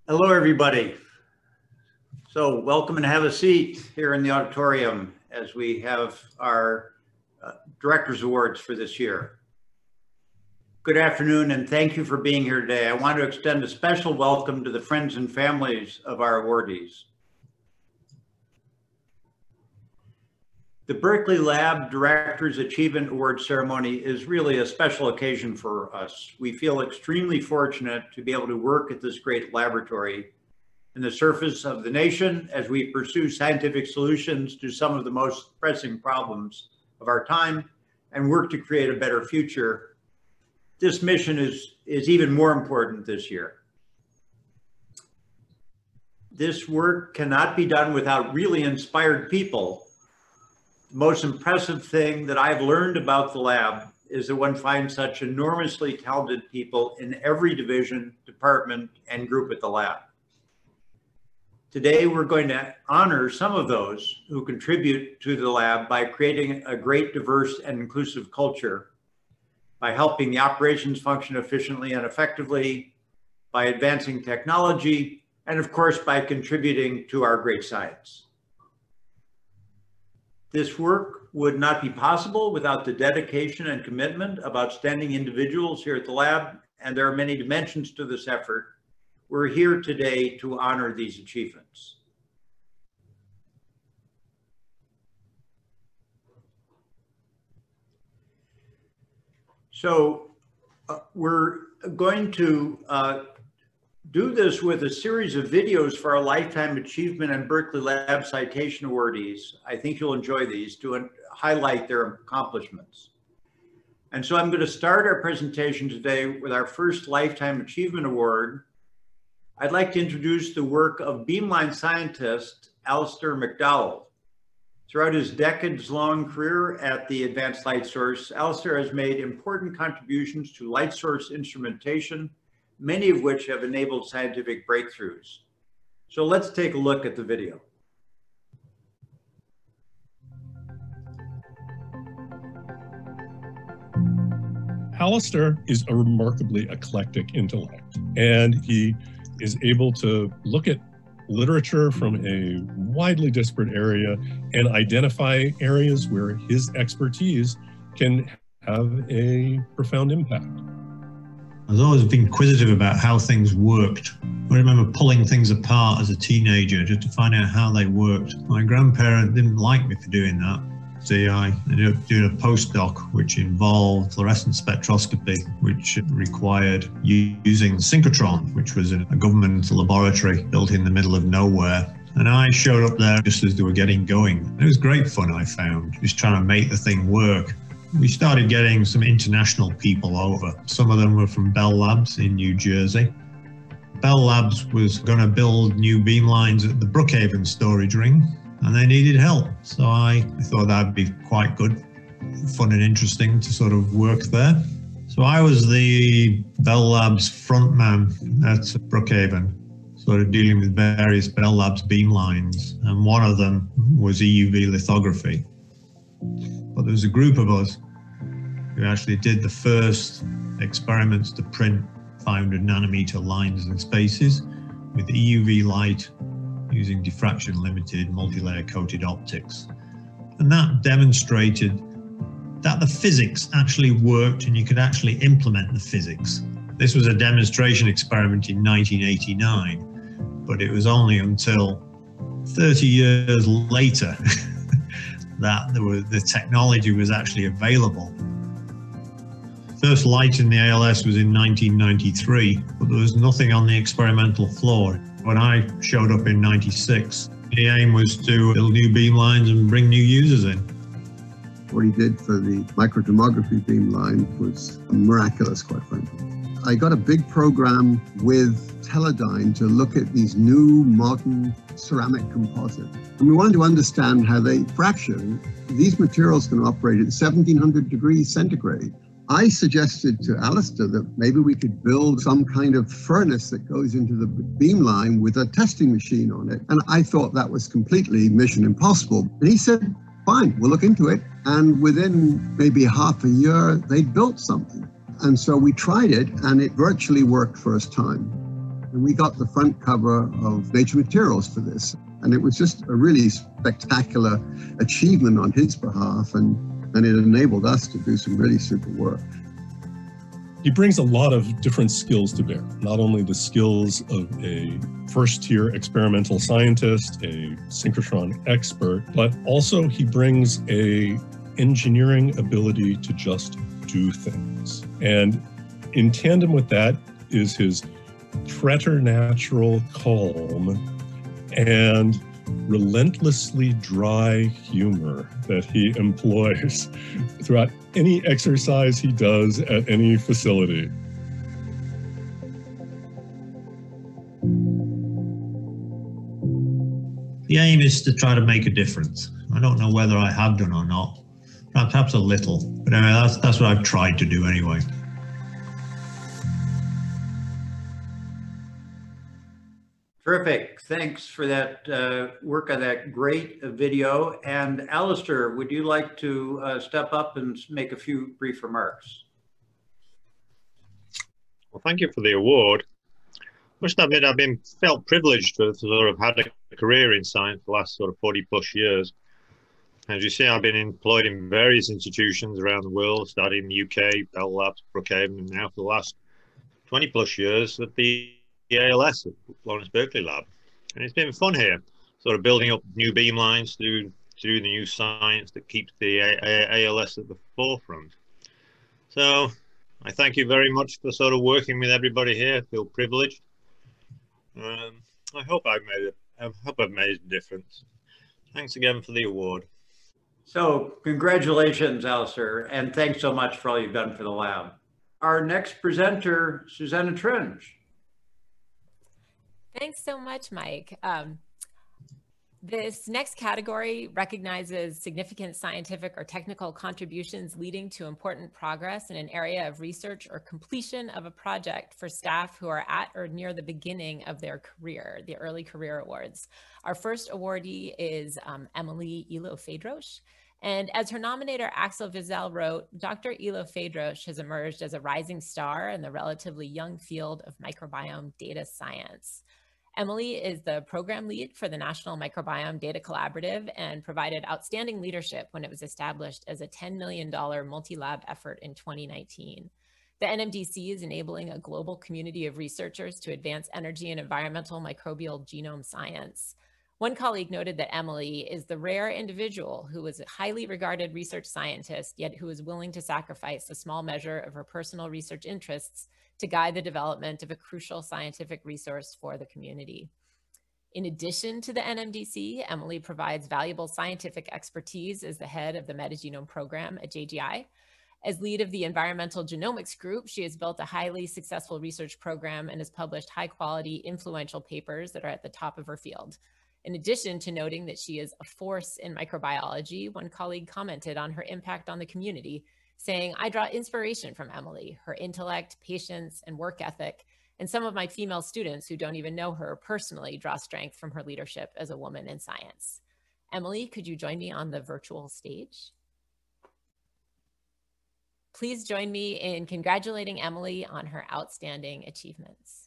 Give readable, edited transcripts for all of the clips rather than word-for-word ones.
Hello, everybody. So welcome and have a seat here in the auditorium as we have our Directors Awards for this year. Good afternoon and thank you for being here today. I want to extend a special welcome to the friends and families of our awardees. The Berkeley Lab Directors Achievement Award ceremony is really a special occasion for us. We feel extremely fortunate to be able to work at this great laboratory in the surface of the nation as we pursue scientific solutions to some of the most pressing problems of our time and work to create a better future. This mission is even more important this year. This work cannot be done without really inspired people. The most impressive thing that I've learned about the lab is that one finds such enormously talented people in every division, department, and group at the lab. Today, we're going to honor some of those who contribute to the lab by creating a great, diverse, and inclusive culture, by helping the operations function efficiently and effectively, by advancing technology, and of course, by contributing to our great science. This work would not be possible without the dedication and commitment of outstanding individuals here at the lab, and there are many dimensions to this effort. We're here today to honor these achievements. So we're going to do this with a series of videos for our Lifetime Achievement and Berkeley Lab Citation awardees. I think you'll enjoy these to highlight their accomplishments. And so I'm going to start our presentation today with our first Lifetime Achievement Award. I'd like to introduce the work of beamline scientist Alistair McDowell. Throughout his decades-long career at the Advanced Light Source, Alistair has made important contributions to light source instrumentation, many of which have enabled scientific breakthroughs. So let's take a look at the video. Alistair is a remarkably eclectic intellect, and he is able to look at literature from a widely disparate area and identify areas where his expertise can have a profound impact. I was always inquisitive about how things worked. I remember pulling things apart as a teenager just to find out how they worked. My grandparent didn't like me for doing that. So I ended up doing a postdoc which involved fluorescent spectroscopy, which required using synchrotron, which was a government laboratory built in the middle of nowhere. And I showed up there just as they were getting going. It was great fun, I found, just trying to make the thing work. We started getting some international people over. Some of them were from Bell Labs in New Jersey. Bell Labs was going to build new beamlines at the Brookhaven storage ring, and they needed help. So I thought that'd be quite good, fun and interesting to sort of work there. So I was the Bell Labs front man at Brookhaven, sort of dealing with various Bell Labs beamlines, and one of them was EUV lithography. But there was a group of us who actually did the first experiments to print 500 nanometer lines and spaces with EUV light using diffraction limited multi-layer coated optics. And that demonstrated that the physics actually worked and you could actually implement the physics. This was a demonstration experiment in 1989, but it was only until 30 years later that the technology was actually available. First light in the ALS was in 1993, but there was nothing on the experimental floor. When I showed up in 96, the aim was to build new beamlines and bring new users in. What he did for the microtomography beamline was miraculous, quite frankly. I got a big program with Teledyne to look at these new modern ceramic composites. And we wanted to understand how they fracture. These materials can operate at 1700 degrees centigrade. I suggested to Alistair that maybe we could build some kind of furnace that goes into the beamline with a testing machine on it. And I thought that was completely mission impossible. And he said, fine, we'll look into it. And within maybe half a year, they built something. And so we tried it, and it virtually worked first time. And we got the front cover of Nature Materials for this. And it was just a really spectacular achievement on his behalf, and it enabled us to do some really super work. He brings a lot of different skills to bear, not only the skills of a first-tier experimental scientist, a synchrotron expert, but also he brings a engineering ability to just do things. And in tandem with that is his preternatural calm and relentlessly dry humor that he employs throughout any exercise he does at any facility. The aim is to try to make a difference. I don't know whether I have done or not, perhaps a little, but anyway, that's what I've tried to do anyway. Terrific. Thanks for that work on that great video. And Alistair, would you like to step up and make a few brief remarks? Well, thank you for the award. I must admit, I've felt privileged to sort of had a career in science for the last sort of 40 plus years. As you see, I've been employed in various institutions around the world, starting in the UK, Bell Labs, Brookhaven, and now for the last 20 plus years at the ALS at Lawrence Berkeley Lab. And it's been fun here, sort of building up new beamlines to do the new science that keeps the ALS at the forefront. So I thank you very much for sort of working with everybody here. I feel privileged. I hope I've made a difference. Thanks again for the award. So congratulations, Alistair, and thanks so much for all you've done for the lab. Our next presenter, Susanna Tringe. Thanks so much, Mike. This next category recognizes significant scientific or technical contributions leading to important progress in an area of research or completion of a project for staff who are at or near the beginning of their career, the Early Career Awards. Our first awardee is Emily Elo-Fedroche. And as her nominator, Axel Wiesel, wrote, Dr. Elo-Fedroche has emerged as a rising star in the relatively young field of microbiome data science. Emily is the program lead for the National Microbiome Data Collaborative and provided outstanding leadership when it was established as a $10 million multi-lab effort in 2019. The NMDC is enabling a global community of researchers to advance energy and environmental microbial genome science. One colleague noted that Emily is the rare individual who was a highly regarded research scientist, yet who is willing to sacrifice a small measure of her personal research interests to guide the development of a crucial scientific resource for the community. In addition to the NMDC, Emily provides valuable scientific expertise as the head of the metagenome program at JGI. As lead of the environmental genomics group, she has built a highly successful research program and has published high quality, influential papers that are at the top of her field. In addition to noting that she is a force in microbiology, one colleague commented on her impact on the community, saying, I draw inspiration from Emily, her intellect, patience, and work ethic, and some of my female students who don't even know her personally draw strength from her leadership as a woman in science. Emily, could you join me on the virtual stage? Please join me in congratulating Emily on her outstanding achievements.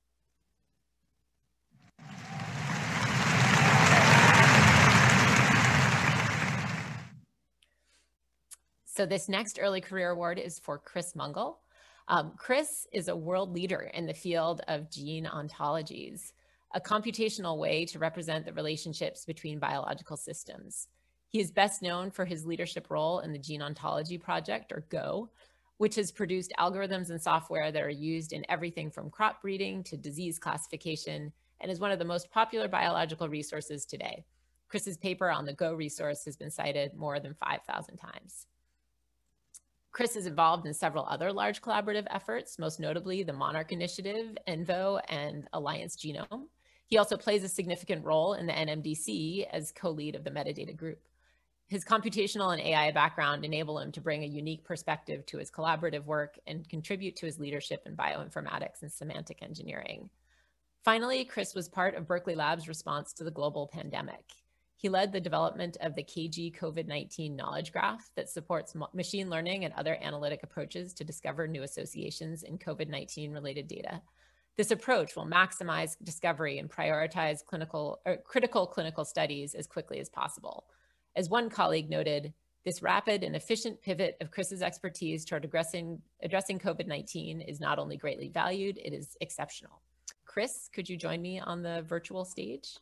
So this next Early Career Award is for Chris Mungle. Chris is a world leader in the field of gene ontologies, a computational way to represent the relationships between biological systems. He is best known for his leadership role in the Gene Ontology Project, or GO, which has produced algorithms and software that are used in everything from crop breeding to disease classification, and is one of the most popular biological resources today. Chris's paper on the GO resource has been cited more than 5,000 times. Chris is involved in several other large collaborative efforts, most notably the Monarch Initiative, ENVO, and Alliance Genome. He also plays a significant role in the NMDC as co-lead of the metadata group. His computational and AI background enable him to bring a unique perspective to his collaborative work and contribute to his leadership in bioinformatics and semantic engineering. Finally, Chris was part of Berkeley Lab's response to the global pandemic. He led the development of the KG COVID-19 knowledge graph that supports machine learning and other analytic approaches to discover new associations in COVID-19 related data. This approach will maximize discovery and prioritize critical clinical studies as quickly as possible. As one colleague noted, this rapid and efficient pivot of Chris's expertise toward addressing COVID-19 is not only greatly valued, it is exceptional. Chris, could you join me on the virtual stage?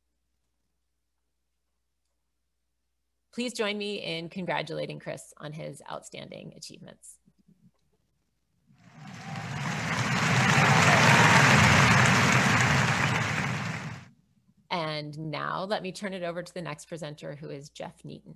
Please join me in congratulating Chris on his outstanding achievements. And now let me turn it over to the next presenter, who is Jeff Neaton.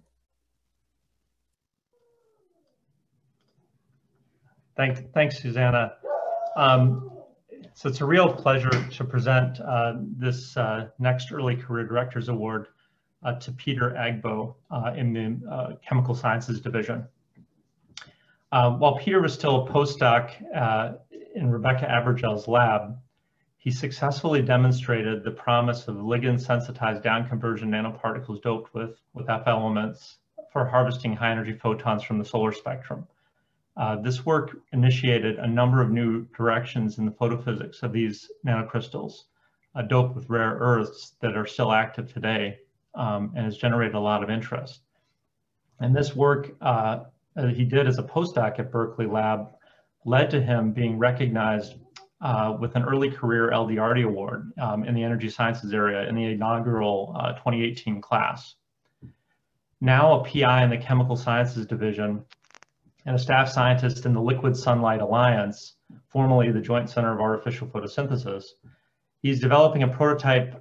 Thanks, Susanna. So it's a real pleasure to present this next Early Career Directors Award to Peter Agbo in the Chemical Sciences Division. While Peter was still a postdoc in Rebecca Abergel's lab, he successfully demonstrated the promise of ligand-sensitized down-conversion nanoparticles doped with F elements for harvesting high-energy photons from the solar spectrum. This work initiated a number of new directions in the photophysics of these nanocrystals, doped with rare earths that are still active today, and has generated a lot of interest. And this work he did as a postdoc at Berkeley lab led to him being recognized with an early career LDRD award in the energy sciences area in the inaugural 2018 class. Now a PI in the Chemical Sciences Division and a staff scientist in the Liquid Sunlight Alliance, formerly the Joint Center of Artificial Photosynthesis, he's developing prototype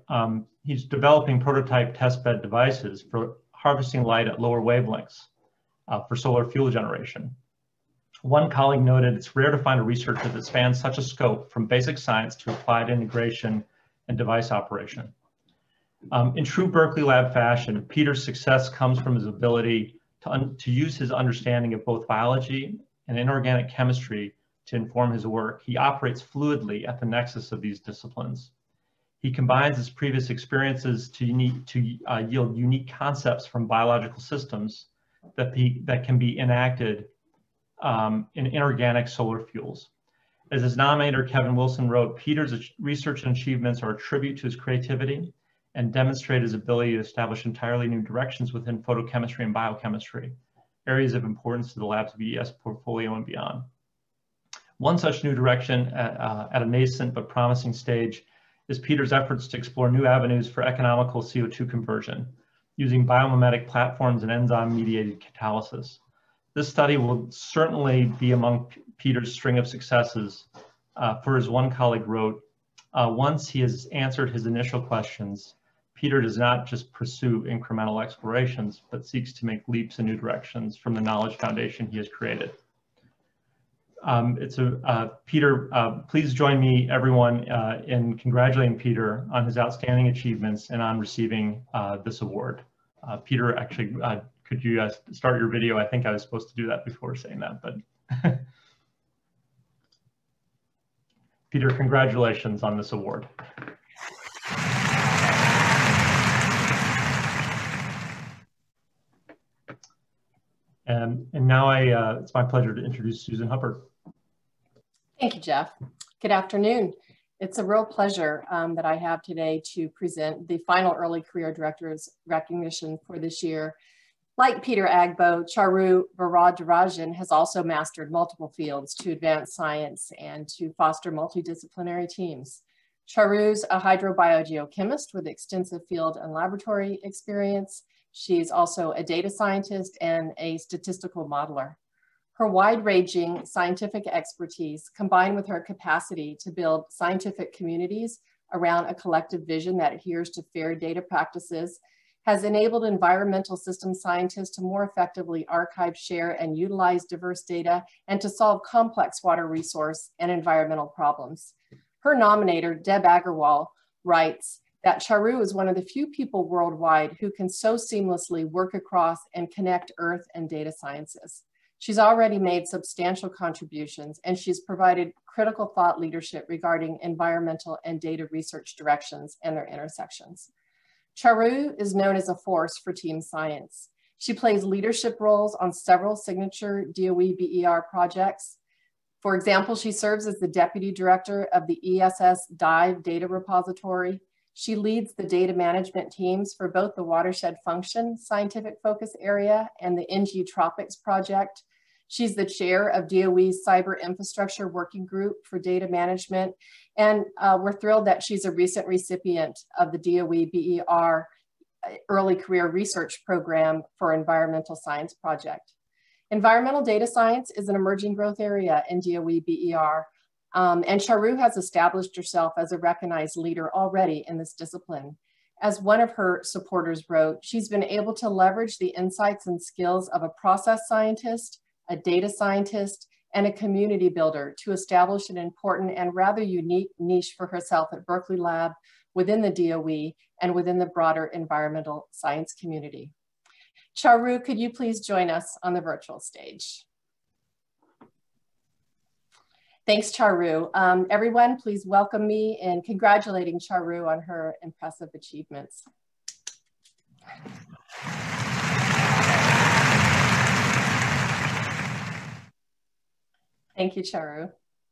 testbed devices for harvesting light at lower wavelengths for solar fuel generation. One colleague noted it's rare to find a researcher that spans such a scope from basic science to applied integration and device operation. In true Berkeley lab fashion, Peter's success comes from his ability to use his understanding of both biology and inorganic chemistry to inform his work. He operates fluidly at the nexus of these disciplines. He combines his previous experiences to yield unique concepts from biological systems that can be enacted in inorganic solar fuels. As his nominator, Kevin Wilson, wrote, Peter's research and achievements are a tribute to his creativity and demonstrate his ability to establish entirely new directions within photochemistry and biochemistry, areas of importance to the lab's VES portfolio and beyond. One such new direction at a nascent but promising stage is Peter's efforts to explore new avenues for economical CO2 conversion using biomimetic platforms and enzyme-mediated catalysis. This study will certainly be among Peter's string of successes. For as one colleague wrote, once he has answered his initial questions, Peter does not just pursue incremental explorations, but seeks to make leaps in new directions from the knowledge foundation he has created. Peter, please join me, everyone, in congratulating Peter on his outstanding achievements and on receiving this award. Peter, actually, could you start your video? I think I was supposed to do that before saying that, but Peter, congratulations on this award. And now it's my pleasure to introduce Susan Hubbard. Thank you, Jeff. Good afternoon. It's a real pleasure that I have today to present the final Early Career Directors recognition for this year. Like Peter Agbo, Charu Varadarajan has also mastered multiple fields to advance science and to foster multidisciplinary teams. Charu's a hydrobiogeochemist with extensive field and laboratory experience. She's also a data scientist and a statistical modeler. Her wide-ranging scientific expertise, combined with her capacity to build scientific communities around a collective vision that adheres to fair data practices, has enabled environmental systems scientists to more effectively archive, share, and utilize diverse data and to solve complex water resource and environmental problems. Her nominator, Deb Agarwal, writes that Charu is one of the few people worldwide who can so seamlessly work across and connect earth and data sciences. She's already made substantial contributions, and she's provided critical thought leadership regarding environmental and data research directions and their intersections. Charu is known as a force for team science. She plays leadership roles on several signature DOE BER projects. For example, she serves as the Deputy Director of the ESS Dive Data Repository. She leads the data management teams for both the Watershed Function Scientific Focus Area and the NG Tropics Project. She's the chair of DOE's Cyber Infrastructure Working Group for Data Management. And we're thrilled that she's a recent recipient of the DOE BER Early Career Research Program for Environmental Science Project. Environmental data science is an emerging growth area in DOE BER. And Charu has established herself as a recognized leader already in this discipline. As one of her supporters wrote, she's been able to leverage the insights and skills of a process scientist, a data scientist, and a community builder to establish an important and rather unique niche for herself at Berkeley Lab, within the DOE, and within the broader environmental science community. Charu, could you please join us on the virtual stage? Thanks, Charu. Everyone, please welcome me in congratulating Charu on her impressive achievements. Thank you, Charu.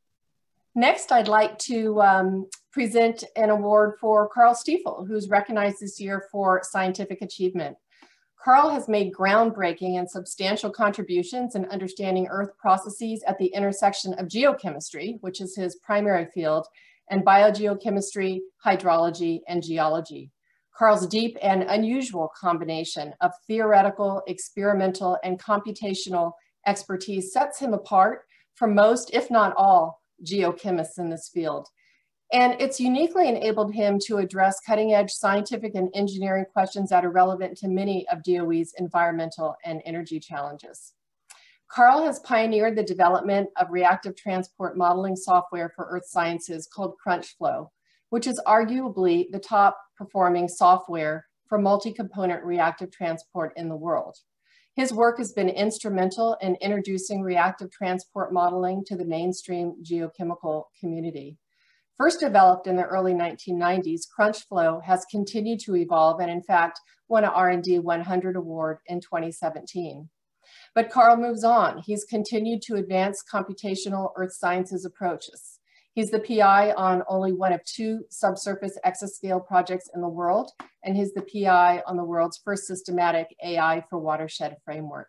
Next, I'd like to present an award for Carl Stiefel, who's recognized this year for scientific achievement. Carl has made groundbreaking and substantial contributions in understanding Earth processes at the intersection of geochemistry, which is his primary field, and biogeochemistry, hydrology, and geology. Carl's deep and unusual combination of theoretical, experimental, and computational expertise sets him apart from most, if not all, geochemists in this field. And it's uniquely enabled him to address cutting-edge scientific and engineering questions that are relevant to many of DOE's environmental and energy challenges. Carl has pioneered the development of reactive transport modeling software for earth sciences called CrunchFlow, which is arguably the top performing software for multi-component reactive transport in the world. His work has been instrumental in introducing reactive transport modeling to the mainstream geochemical community. First developed in the early 1990s, CrunchFlow has continued to evolve and in fact won an R&D 100 award in 2017. But Carl moves on. He's continued to advance computational earth sciences approaches. He's the PI on only one of 2 subsurface exascale projects in the world, and he's the PI on the world's first systematic AI for watershed framework.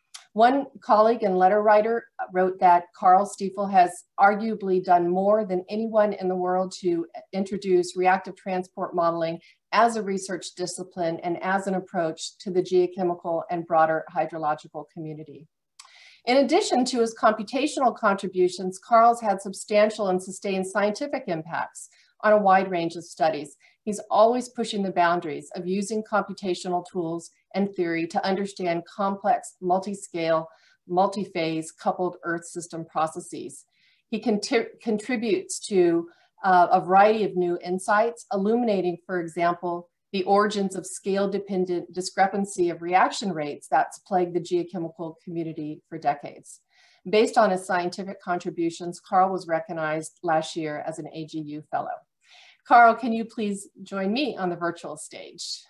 One colleague and letter writer wrote that Carl Stiefel has arguably done more than anyone in the world to introduce reactive transport modeling as a research discipline and as an approach to the geochemical and broader hydrological community. In addition to his computational contributions, Carl's had substantial and sustained scientific impacts on a wide range of studies. He's always pushing the boundaries of using computational tools and theory to understand complex, multi-scale, multi-phase coupled Earth system processes. He contributes to a variety of new insights, illuminating, for example, the origins of scale-dependent discrepancy of reaction rates that's plagued the geochemical community for decades. Based on his scientific contributions, Carl was recognized last year as an AGU Fellow. Carl, can you please join me on the virtual stage?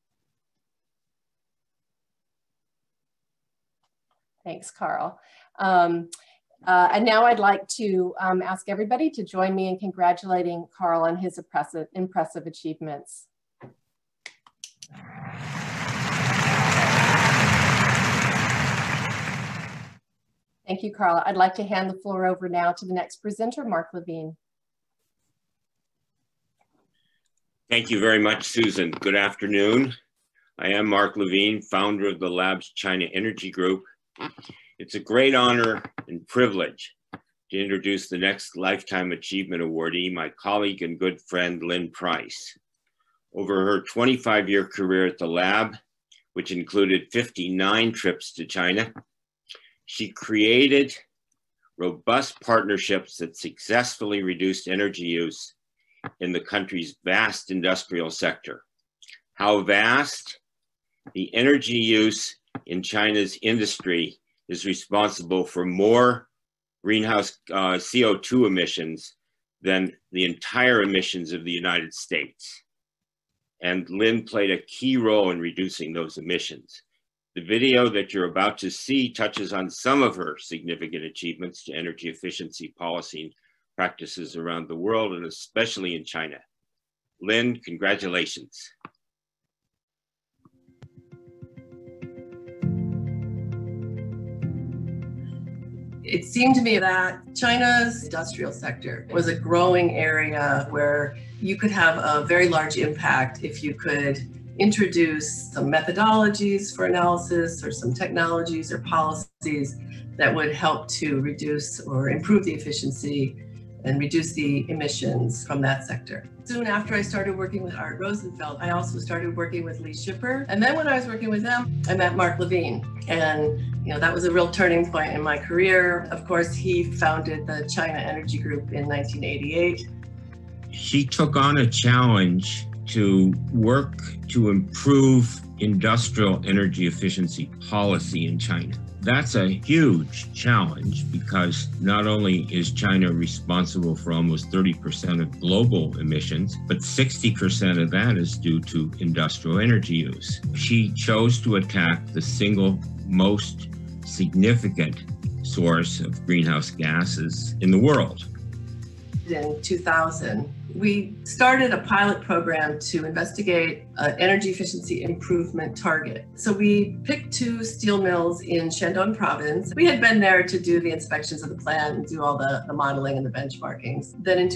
Thanks, Carl. And now I'd like to ask everybody to join me in congratulating Carl on his impressive achievements. Thank you, Carl. I'd like to hand the floor over now to the next presenter, Mark Levine. Thank you very much, Susan. Good afternoon. I am Mark Levine, founder of the Lab's China Energy Group. It's a great honor and privilege to introduce the next Lifetime Achievement awardee, my colleague and good friend, Lynn Price. Over her 25-year career at the lab, which included 59 trips to China, she created robust partnerships that successfully reduced energy use in the country's vast industrial sector. How vast? The energy use in China's industry is responsible for more greenhouse CO2 emissions than the entire emissions of the United States. And Lynn played a key role in reducing those emissions. The video that you're about to see touches on some of her significant achievements to energy efficiency policy and practices around the world, and especially in China. Lynn, congratulations. It seemed to me that China's industrial sector was a growing area where you could have a very large impact if you could introduce some methodologies for analysis or some technologies or policies that would help to reduce or improve the efficiency and reduce the emissions from that sector. Soon after I started working with Art Rosenfeld, I also started working with Lee Schipper. And then when I was working with them, I met Mark Levine. And that was a real turning point in my career. Of course, he founded the China Energy Group in 1988. She took on a challenge to work to improve industrial energy efficiency policy in China. That's a huge challenge because not only is China responsible for almost 30% of global emissions, but 60% of that is due to industrial energy use. She chose to attack the single most significant source of greenhouse gases in the world. In 2000, we started a pilot program to investigate an energy efficiency improvement target. So we picked 2 steel mills in Shandong province. We had been there to do the inspections of the plant and do all the modeling and the benchmarkings. Then in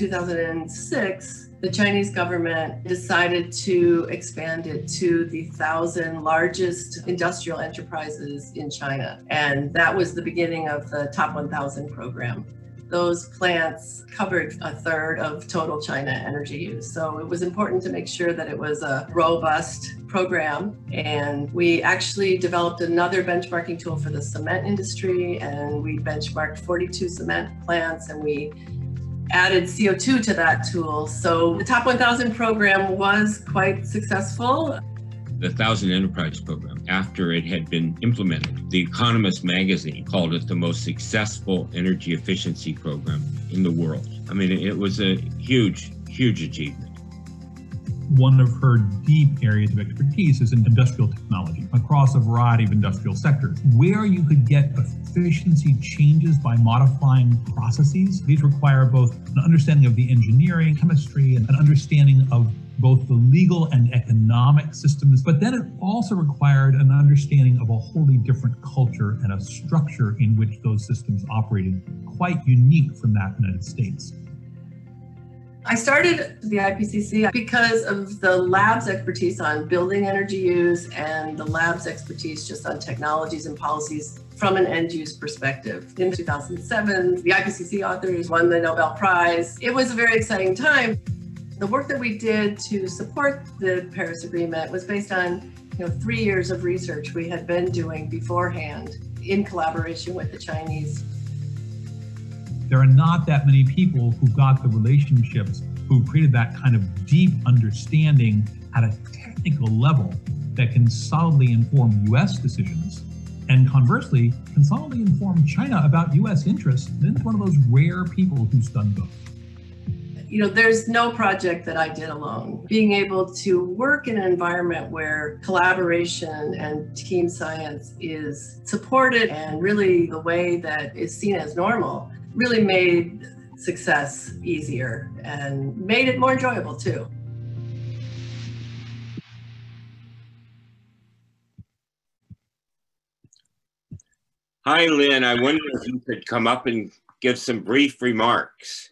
2006, the Chinese government decided to expand it to the 1,000 largest industrial enterprises in China. And that was the beginning of the Top 1,000 program. Those plants covered 1/3 of total China energy use. So it was important to make sure that it was a robust program. And we actually developed another benchmarking tool for the cement industry, and we benchmarked 42 cement plants, and we added CO2 to that tool. So the Top 1,000 program was quite successful. The 1,000 Enterprise Program, after it had been implemented, The Economist magazine called it the most successful energy efficiency program in the world. I mean, it was a huge, huge achievement. One of her deep areas of expertise is in industrial technology across a variety of industrial sectors, where you could get efficiency changes by modifying processes. These require both an understanding of the engineering, chemistry, and an understanding of both the legal and economic systems, but then it also required an understanding of a wholly different culture and a structure in which those systems operated, quite unique from that United States. I started the IPCC because of the lab's expertise on building energy use and the lab's expertise just on technologies and policies from an end use perspective. In 2007, the IPCC authors won the Nobel Prize. It was a very exciting time. The work that we did to support the Paris Agreement was based on 3 years of research we had been doing beforehand in collaboration with the Chinese. There are not that many people who got the relationships, who created that kind of deep understanding at a technical level that can solidly inform US decisions, and conversely, can solidly inform China about US interests. Then it's one of those rare people who's done both. There's no project that I did alone. Being able to work in an environment where collaboration and team science is supported and really the way that is seen as normal really made success easier and made it more enjoyable too. Hi, Lynn. I wonder if you could come up and give some brief remarks.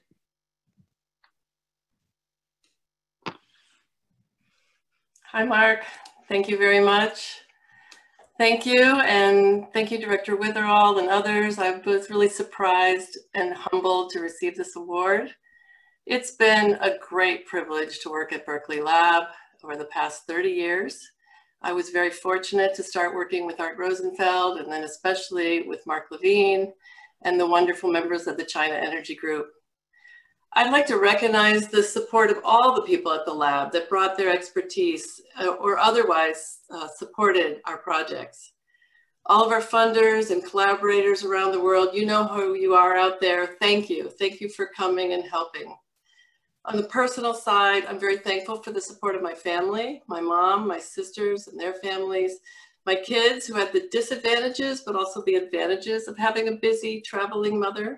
Hi, Mark. Thank you very much. Thank you, and thank you, Director Witherall and others. I was really surprised and humbled to receive this award. It's been a great privilege to work at Berkeley Lab over the past 30 years. I was very fortunate to start working with Art Rosenfeld, and then especially with Mark Levine and the wonderful members of the China Energy Group. I'd like to recognize the support of all the people at the lab that brought their expertise or otherwise supported our projects. All of our funders and collaborators around the world, you know who you are out there. Thank you. Thank you for coming and helping. On the personal side, I'm very thankful for the support of my family, my mom, my sisters and their families, my kids who had the disadvantages, but also the advantages of having a busy traveling mother.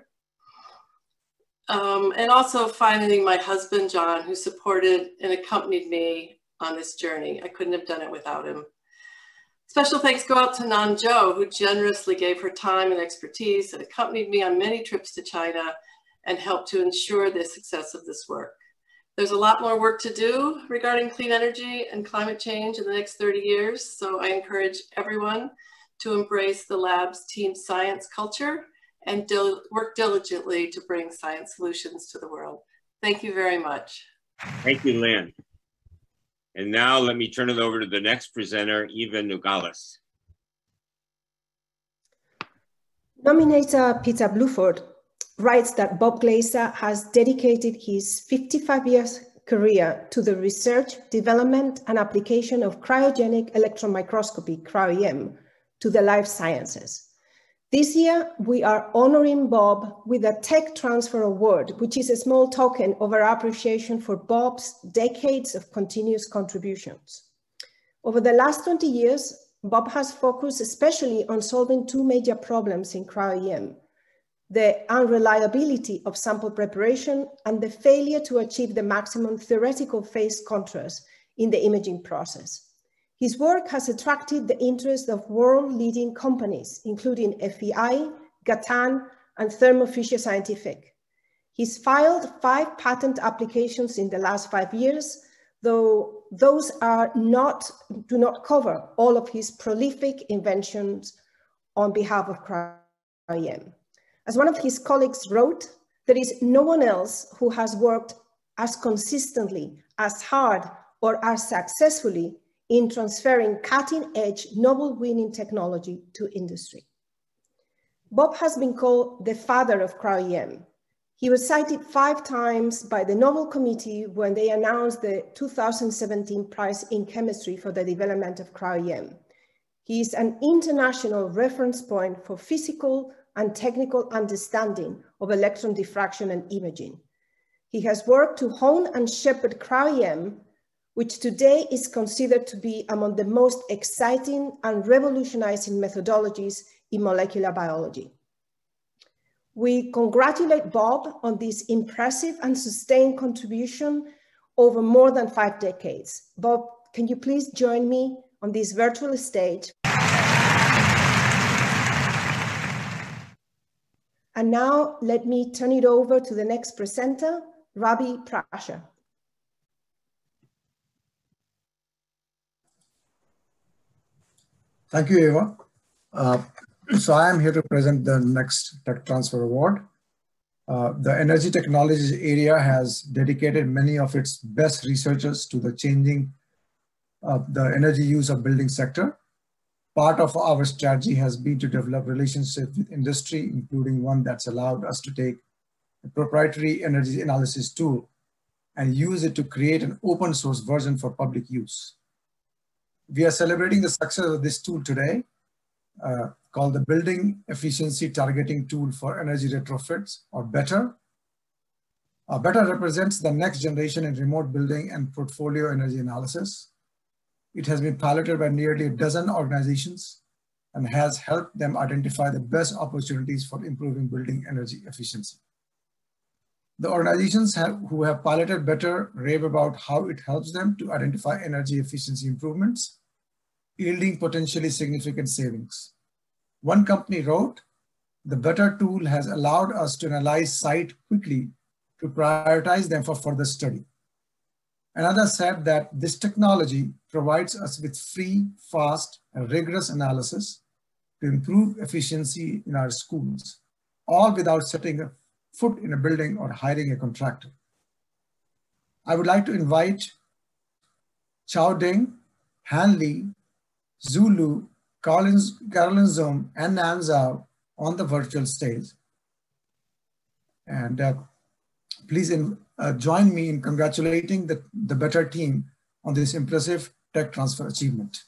And also finally, my husband, John, who supported and accompanied me on this journey. I couldn't have done it without him. Special thanks go out to Nan Jo, who generously gave her time and expertise and accompanied me on many trips to China and helped to ensure the success of this work. There's a lot more work to do regarding clean energy and climate change in the next 30 years. So I encourage everyone to embrace the lab's team science culture and work diligently to bring science solutions to the world. Thank you very much. Thank you, Lynn. And now let me turn it over to the next presenter, Eva Nogales. Nominator Peter Bluford writes that Bob Glaser has dedicated his 55 years career to the research, development, and application of cryogenic electron microscopy, cryo-EM, to the life sciences. This year, we are honoring Bob with a Tech Transfer Award, which is a small token of our appreciation for Bob's decades of continuous contributions. Over the last 20 years, Bob has focused especially on solving two major problems in cryo-EM: the unreliability of sample preparation and the failure to achieve the maximum theoretical phase contrast in the imaging process. His work has attracted the interest of world-leading companies, including FEI, Gatan, and Thermo Fisher Scientific. He's filed 5 patent applications in the last 5 years, though those do not cover all of his prolific inventions on behalf of cryo-EM. As one of his colleagues wrote, there is no one else who has worked as consistently, as hard, or as successfully in transferring cutting-edge, Nobel-winning technology to industry. Bob has been called the father of cryo-EM. He was cited 5 times by the Nobel Committee when they announced the 2017 prize in chemistry for the development of cryo-EM. He is an international reference point for physical and technical understanding of electron diffraction and imaging. He has worked to hone and shepherd cryo-EM, which today is considered to be among the most exciting and revolutionizing methodologies in molecular biology. We congratulate Bob on this impressive and sustained contribution over more than 5 decades. Bob, can you please join me on this virtual stage? And now let me turn it over to the next presenter, Ravi Prasha. Thank you, Eva. So I am here to present the next Tech Transfer Award. The energy technologies area has dedicated many of its best researchers to the changing the energy use of building sector. Part of our strategy has been to develop relationships with industry, including one that's allowed us to take a proprietary energy analysis tool and use it to create an open source version for public use. We are celebrating the success of this tool today, called the Building Efficiency Targeting Tool for Energy Retrofits, or BETTER. BETTER represents the next generation in remote building and portfolio energy analysis. It has been piloted by nearly a dozen organizations and has helped them identify the best opportunities for improving building energy efficiency. The organizations who have piloted BETTER rave about how it helps them to identify energy efficiency improvements, yielding potentially significant savings. One company wrote, "The BETTER tool has allowed us to analyze sites quickly to prioritize them for further study." Another said that this technology provides us with free, fast, and rigorous analysis to improve efficiency in our schools, all without setting a foot in a building or hiring a contractor. I would like to invite Chao Ding, Han Li, Zulu, Carolyn Zoom, and Nan Zhao on the virtual stage. And please join me in congratulating the BETTER team on this impressive tech transfer achievement.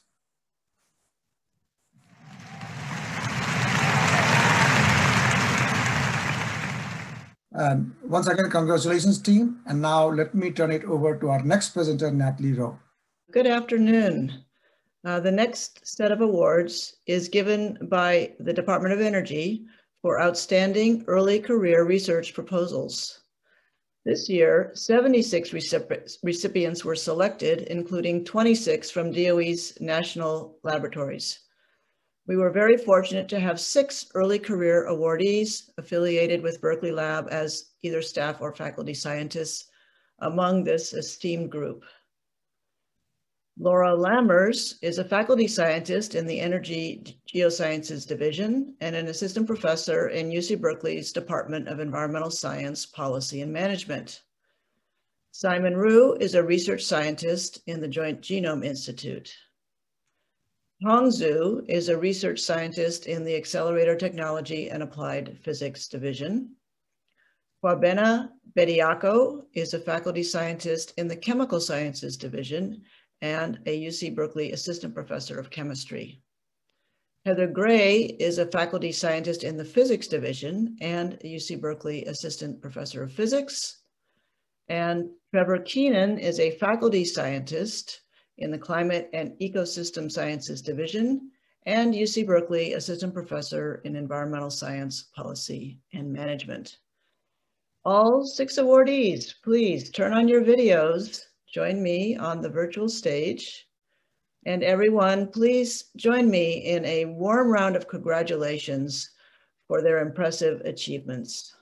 Once again, congratulations team. And now let me turn it over to our next presenter, Natalie Rowe. Good afternoon. The next set of awards is given by the Department of Energy for outstanding early career research proposals. This year, 76 recipients were selected, including 26 from DOE's national laboratories. We were very fortunate to have 6 early career awardees affiliated with Berkeley Lab as either staff or faculty scientists among this esteemed group. Laura Lammers is a faculty scientist in the Energy Geosciences Division and an assistant professor in UC Berkeley's Department of Environmental Science, Policy and Management. Simon Rue is a research scientist in the Joint Genome Institute. Hong Zhu is a research scientist in the Accelerator Technology and Applied Physics Division. Kwabena Bediako is a faculty scientist in the Chemical Sciences Division and a UC Berkeley assistant professor of chemistry. Heather Gray is a faculty scientist in the Physics Division and a UC Berkeley assistant professor of physics. And Trevor Keenan is a faculty scientist in the Climate and Ecosystem Sciences Division and UC Berkeley assistant professor in environmental science, policy, and management. All 6 awardees, please turn on your videos. Join me on the virtual stage. And everyone, please join me in a warm round of congratulations for their impressive achievements.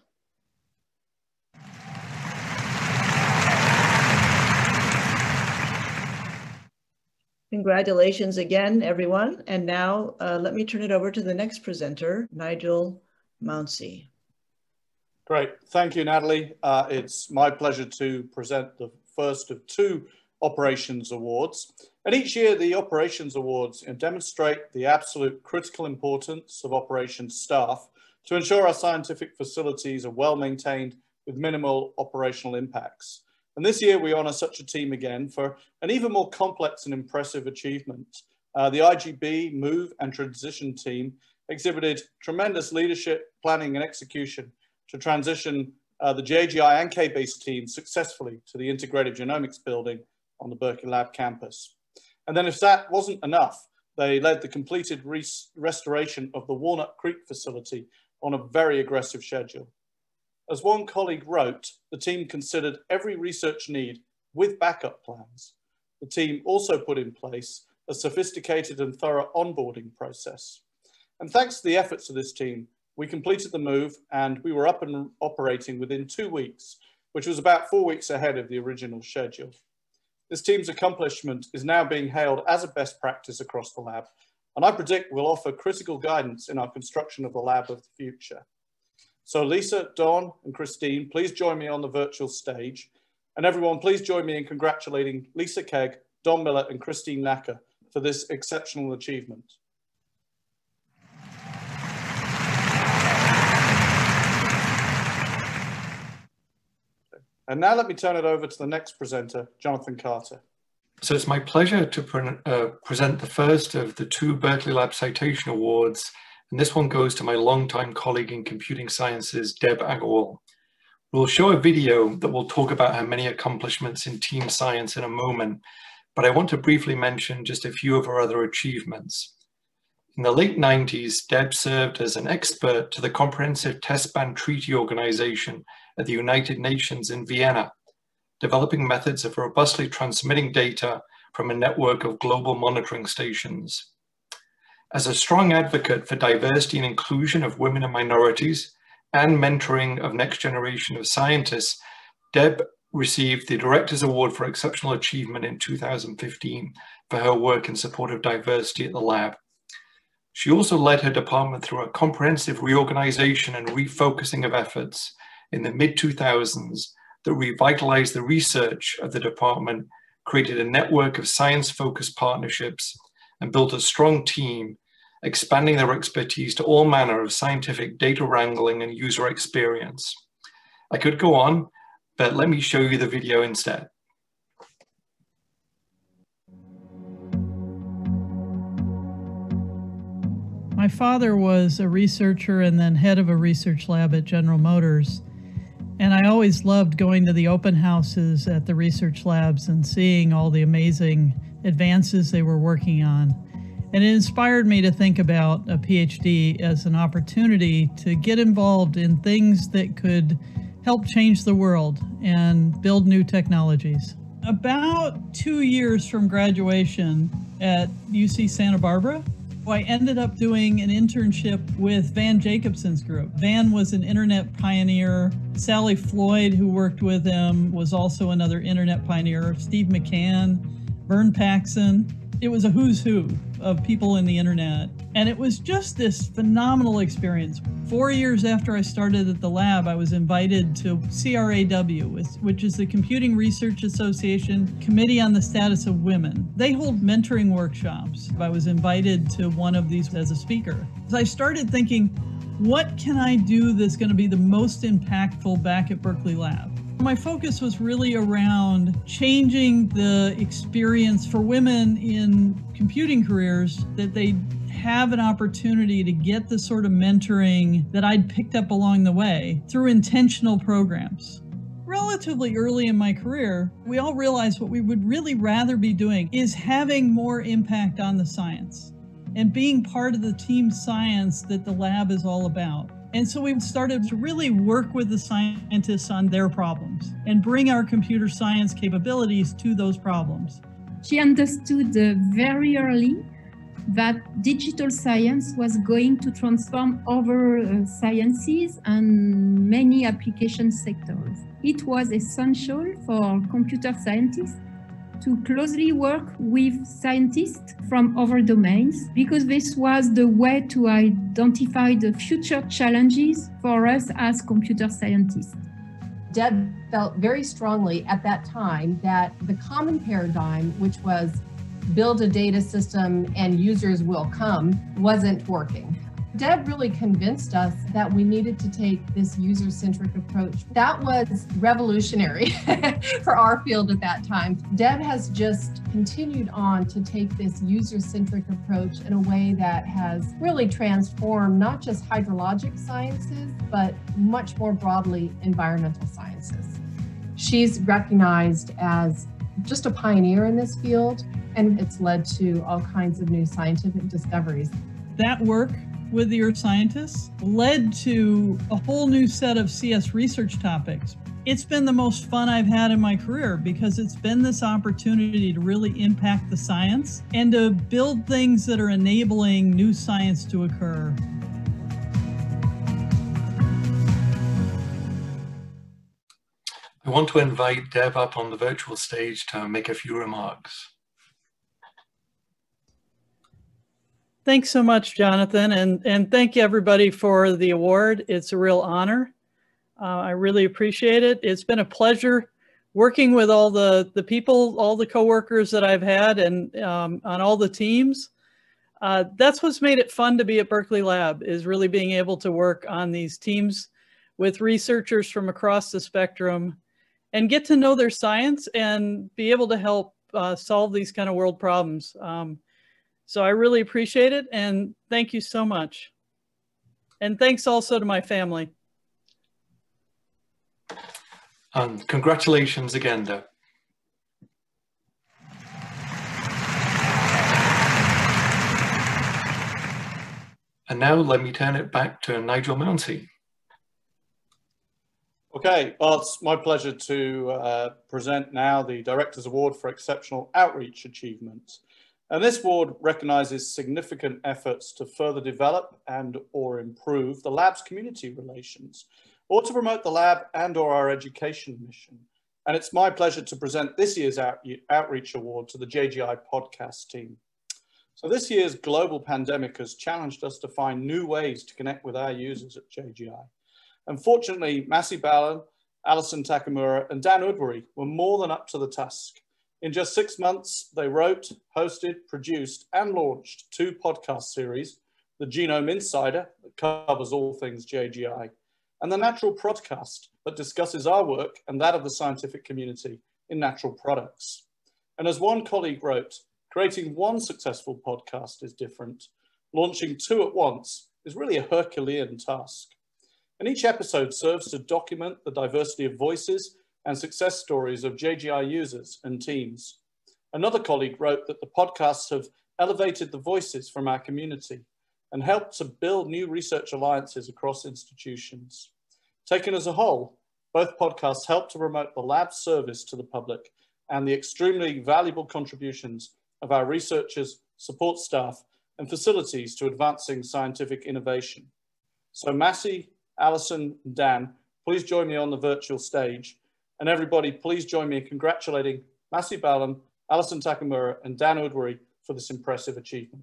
Congratulations again, everyone. And now let me turn it over to the next presenter, Nigel Mounsey. Great, thank you, Natalie. It's my pleasure to present the first of 2 Operations Awards. And each year, the Operations Awards demonstrate the absolute critical importance of operations staff to ensure our scientific facilities are well maintained with minimal operational impacts. And this year, we honor such a team again for an even more complex and impressive achievement. The IGB, Move and Transition team exhibited tremendous leadership, planning and execution to transition the JGI and K-BASE teams successfully to the Integrated Genomics building on the Berkeley Lab campus. And then if that wasn't enough, they led the completed restoration of the Walnut Creek facility on a very aggressive schedule. As one colleague wrote, the team considered every research need with backup plans. The team also put in place a sophisticated and thorough onboarding process. And thanks to the efforts of this team, we completed the move and we were up and operating within 2 weeks, which was about 4 weeks ahead of the original schedule. This team's accomplishment is now being hailed as a best practice across the lab, and I predict will offer critical guidance in our construction of the lab of the future. So Lisa, Don, and Christine, please join me on the virtual stage. And everyone, please join me in congratulating Lisa Kegg, Don Millett, and Christine Nacker for this exceptional achievement. And now let me turn it over to the next presenter, Jonathan Carter. So it's my pleasure to present the first of the 2 Berkeley Lab Citation Awards. And this one goes to my longtime colleague in computing sciences, Deb Agarwal. We'll show a video that will talk about her many accomplishments in team science in a moment, but I want to briefly mention just a few of her other achievements. In the late 90s, Deb served as an expert to the Comprehensive Test Ban Treaty Organization at the United Nations in Vienna, developing methods of robustly transmitting data from a network of global monitoring stations. As a strong advocate for diversity and inclusion of women and minorities and mentoring of next generation of scientists, Deb received the Director's Award for Exceptional Achievement in 2015 for her work in support of diversity at the lab. She also led her department through a comprehensive reorganization and refocusing of efforts in the mid-2000s that revitalized the research of the department, created a network of science-focused partnerships, and built a strong team, expanding their expertise to all manner of scientific data wrangling and user experience. I could go on, but let me show you the video instead. My father was a researcher and then head of a research lab at General Motors. And I always loved going to the open houses at the research labs and seeing all the amazing advances they were working on. And it inspired me to think about a PhD as an opportunity to get involved in things that could help change the world and build new technologies. About 2 years from graduation at UC Santa Barbara, I ended up doing an internship with Van Jacobson's group. Van was an internet pioneer. Sally Floyd, who worked with him, was also another internet pioneer. Steve McCann, Vern Paxson. It was a who's who of people in the internet. And it was just this phenomenal experience. 4 years after I started at the lab, I was invited to CRAW, which is the Computing Research Association Committee on the Status of Women. They hold mentoring workshops. I was invited to one of these as a speaker. So I started thinking, what can I do that's going to be the most impactful back at Berkeley Lab? My focus was really around changing the experience for women in computing careers, that they have an opportunity to get the sort of mentoring that I'd picked up along the way through intentional programs. Relatively early in my career, we all realized what we would really rather be doing is having more impact on the science and being part of the team science that the lab is all about. And so we started to really work with the scientists on their problems and bring our computer science capabilities to those problems. She understood very early that digital science was going to transform other sciences and many application sectors. It was essential for computer scientists to closely work with scientists from other domains, because this was the way to identify the future challenges for us as computer scientists. Deb felt very strongly at that time that the common paradigm, which was build a data system and users will come, wasn't working. Deb really convinced us that we needed to take this user-centric approach. That was revolutionary for our field at that time. Deb has just continued on to take this user-centric approach in a way that has really transformed not just hydrologic sciences, but much more broadly environmental sciences. She's recognized as just a pioneer in this field, and it's led to all kinds of new scientific discoveries. That work with your scientists led to a whole new set of CS research topics. It's been the most fun I've had in my career because it's been this opportunity to really impact the science and to build things that are enabling new science to occur. I want to invite Deb up on the virtual stage to make a few remarks. Thanks so much, Jonathan, and thank you everybody for the award. It's a real honor. I really appreciate it. It's been a pleasure working with all the people, all the coworkers that I've had, and on all the teams. That's what's made it fun to be at Berkeley Lab, is really being able to work on these teams with researchers from across the spectrum and get to know their science and be able to help solve these kind of world problems. So I really appreciate it, and thank you so much. And thanks also to my family. And congratulations again, Deb. And now let me turn it back to Nigel Mounsey. Okay, well, it's my pleasure to present now the Director's Award for Exceptional Outreach Achievements. And this award recognizes significant efforts to further develop and/or improve the lab's community relations, or to promote the lab and/or our education mission. And it's my pleasure to present this year's Outreach Award to the JGI podcast team. So this year's global pandemic has challenged us to find new ways to connect with our users at JGI. Unfortunately, Masi Balin, Alison Takamura, and Dan Udbury were more than up to the task. In just 6 months, they wrote, hosted, produced, and launched 2 podcast series, The Genome Insider, that covers all things JGI, and The Natural Podcast, that discusses our work and that of the scientific community in natural products. And as one colleague wrote, creating one successful podcast is different. Launching 2 at once is really a Herculean task. And each episode serves to document the diversity of voices and success stories of JGI users and teams. Another colleague wrote that the podcasts have elevated the voices from our community and helped to build new research alliances across institutions. Taken as a whole, both podcasts help to promote the lab service to the public and the extremely valuable contributions of our researchers, support staff, and facilities to advancing scientific innovation. So Massey, Alison, and Dan, please join me on the virtual stage. And everybody, please join me in congratulating Massey Ballum, Alison Takamura, and Dan Udwary for this impressive achievement.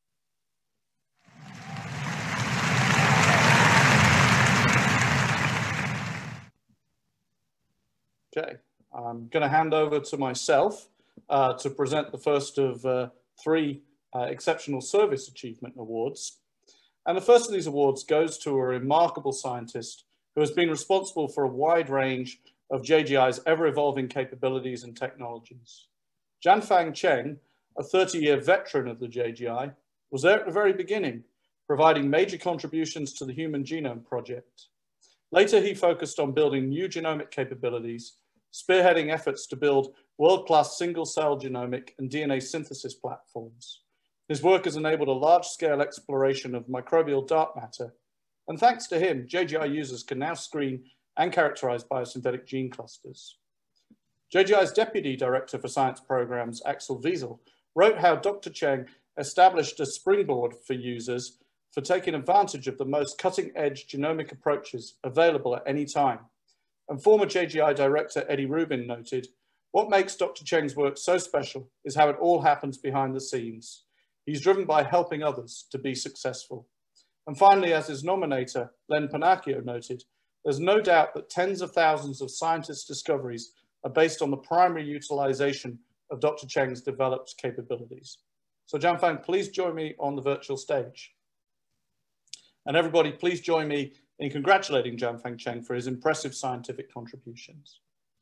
Okay, I'm going to hand over to myself to present the first of three Exceptional Service Achievement Awards. And the first of these awards goes to a remarkable scientist who has been responsible for a wide range of JGI's ever-evolving capabilities and technologies. Jianfang Cheng, a 30-year veteran of the JGI, was there at the very beginning, providing major contributions to the Human Genome Project. Later, he focused on building new genomic capabilities, spearheading efforts to build world-class single-cell genomic and DNA synthesis platforms. His work has enabled a large-scale exploration of microbial dark matter, and thanks to him, JGI users can now screen and characterize biosynthetic gene clusters. JGI's Deputy Director for Science Programs, Axel Wiesel, wrote how Dr. Cheng established a springboard for users for taking advantage of the most cutting-edge genomic approaches available at any time. And former JGI Director Eddie Rubin noted, "What makes Dr. Cheng's work so special is how it all happens behind the scenes. He's driven by helping others to be successful." And finally, as his nominator, Len Panacchio, noted, "There's no doubt that tens of thousands of scientists' discoveries are based on the primary utilization of Dr. Cheng's developed capabilities." So Jianfang, please join me on the virtual stage. And everybody, please join me in congratulating Jianfang Cheng for his impressive scientific contributions.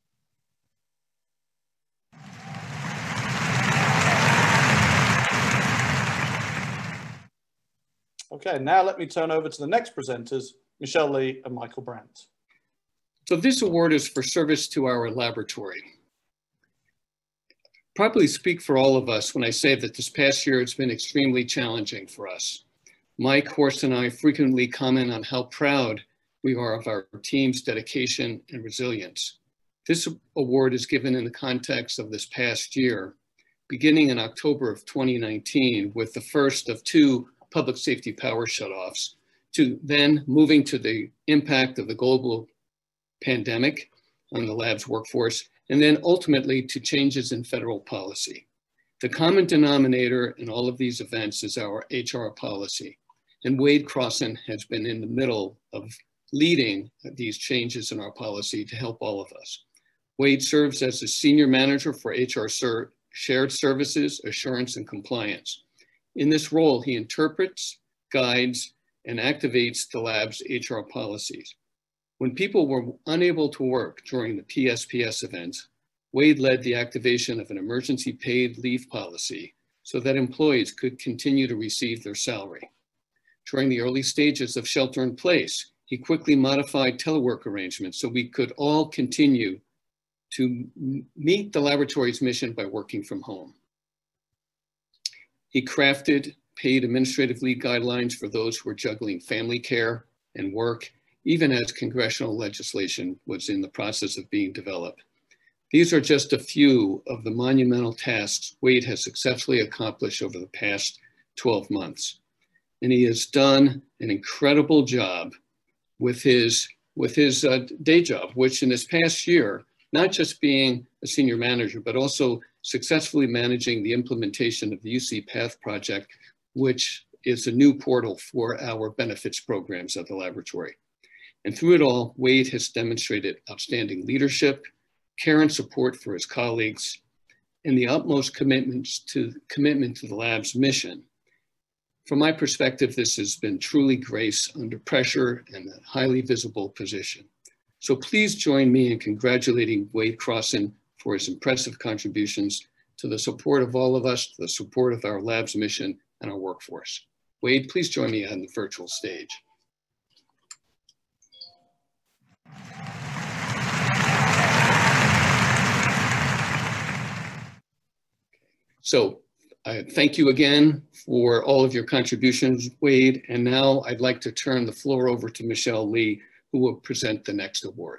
Okay, now let me turn over to the next presenters, Michelle Lee and Michael Brandt. So this award is for service to our laboratory. Probably speak for all of us when I say that this past year it's been extremely challenging for us. Mike, Horst, and I frequently comment on how proud we are of our team's dedication and resilience. This award is given in the context of this past year, beginning in October of 2019 with the first of two public safety power shutoffs, to then moving to the impact of the global pandemic on the lab's workforce, and then ultimately to changes in federal policy. The common denominator in all of these events is our HR policy, and Wade Crossan has been in the middle of leading these changes in our policy to help all of us. Wade serves as the Senior Manager for HR Shared Services, Assurance, and Compliance. In this role, he interprets, guides, and activates the lab's HR policies. When people were unable to work during the PSPS event, Wade led the activation of an emergency paid leave policy so that employees could continue to receive their salary. During the early stages of shelter in place, he quickly modified telework arrangements so we could all continue to meet the laboratory's mission by working from home. He crafted paid administrative leave guidelines for those who were juggling family care and work, even as congressional legislation was in the process of being developed. These are just a few of the monumental tasks Wade has successfully accomplished over the past 12 months. And he has done an incredible job with his day job, which in this past year, not just being a senior manager, but also successfully managing the implementation of the UC Path project, which is a new portal for our benefits programs at the laboratory. And through it all, Wade has demonstrated outstanding leadership, care and support for his colleagues, and the utmost commitment to the lab's mission. From my perspective, this has been truly grace under pressure and a highly visible position. So please join me in congratulating Wade Crossan for his impressive contributions to the support of all of us, to the support of our lab's mission and our workforce. Wade, please join me on the virtual stage. So thank you again for all of your contributions, Wade. And now I'd like to turn the floor over to Michelle Lee, who will present the next award.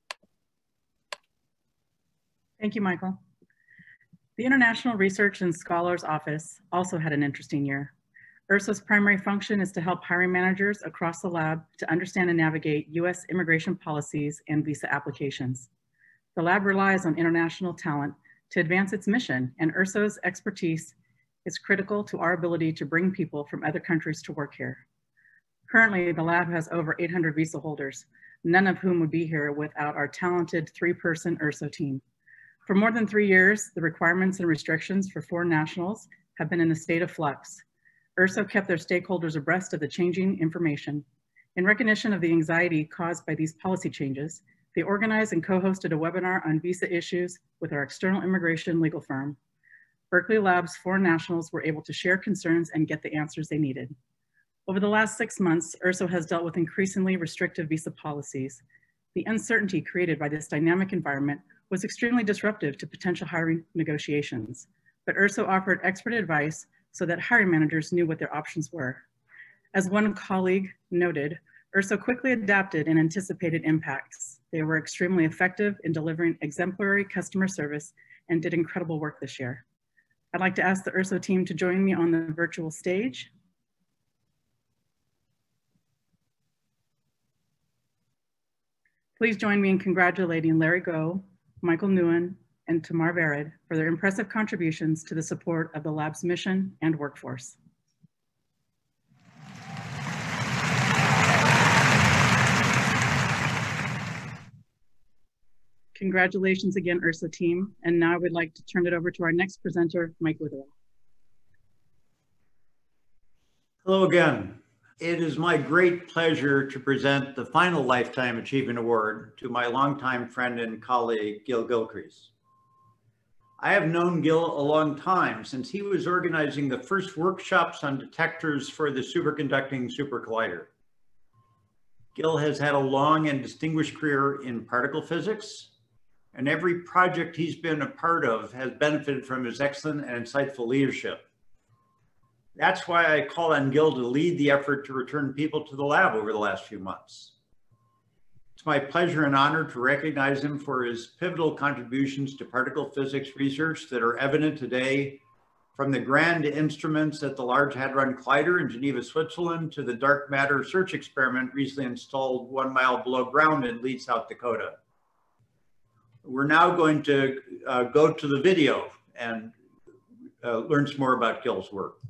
Thank you, Michael. The International Research and Scholars Office also had an interesting year. IRSA's primary function is to help hiring managers across the lab to understand and navigate U.S. immigration policies and visa applications. The lab relies on international talent to advance its mission, and IRSA's expertise is critical to our ability to bring people from other countries to work here. Currently, the lab has over 800 visa holders, none of whom would be here without our talented 3-person IRSA team. For more than 3 years, the requirements and restrictions for foreign nationals have been in a state of flux. IRSA kept their stakeholders abreast of the changing information. In recognition of the anxiety caused by these policy changes, they organized and co-hosted a webinar on visa issues with our external immigration legal firm. Berkeley Lab's foreign nationals were able to share concerns and get the answers they needed. Over the last 6 months, IRSA has dealt with increasingly restrictive visa policies. The uncertainty created by this dynamic environment was extremely disruptive to potential hiring negotiations, but IRSA offered expert advice so that hiring managers knew what their options were. As one colleague noted, IRSA quickly adapted and anticipated impacts. They were extremely effective in delivering exemplary customer service and did incredible work this year. I'd like to ask the IRSA team to join me on the virtual stage. Please join me in congratulating Larry Goh, Michael Nguyen, and Tamar Vered for their impressive contributions to the support of the lab's mission and workforce. Congratulations again, IRSA team. And now I would like to turn it over to our next presenter, Mike Witherell. Hello again. It is my great pleasure to present the final Lifetime Achievement Award to my longtime friend and colleague, Gil Gilcrease. I have known Gil a long time, since he was organizing the first workshops on detectors for the superconducting supercollider. Gil has had a long and distinguished career in particle physics, and every project he's been a part of has benefited from his excellent and insightful leadership. That's why I call on Gil to lead the effort to return people to the lab over the last few months. It's my pleasure and honor to recognize him for his pivotal contributions to particle physics research that are evident today, from the grand instruments at the Large Hadron Collider in Geneva, Switzerland, to the dark matter search experiment recently installed 1 mile below ground in Leeds, South Dakota. We're now going to go to the video and learn some more about Gil's work.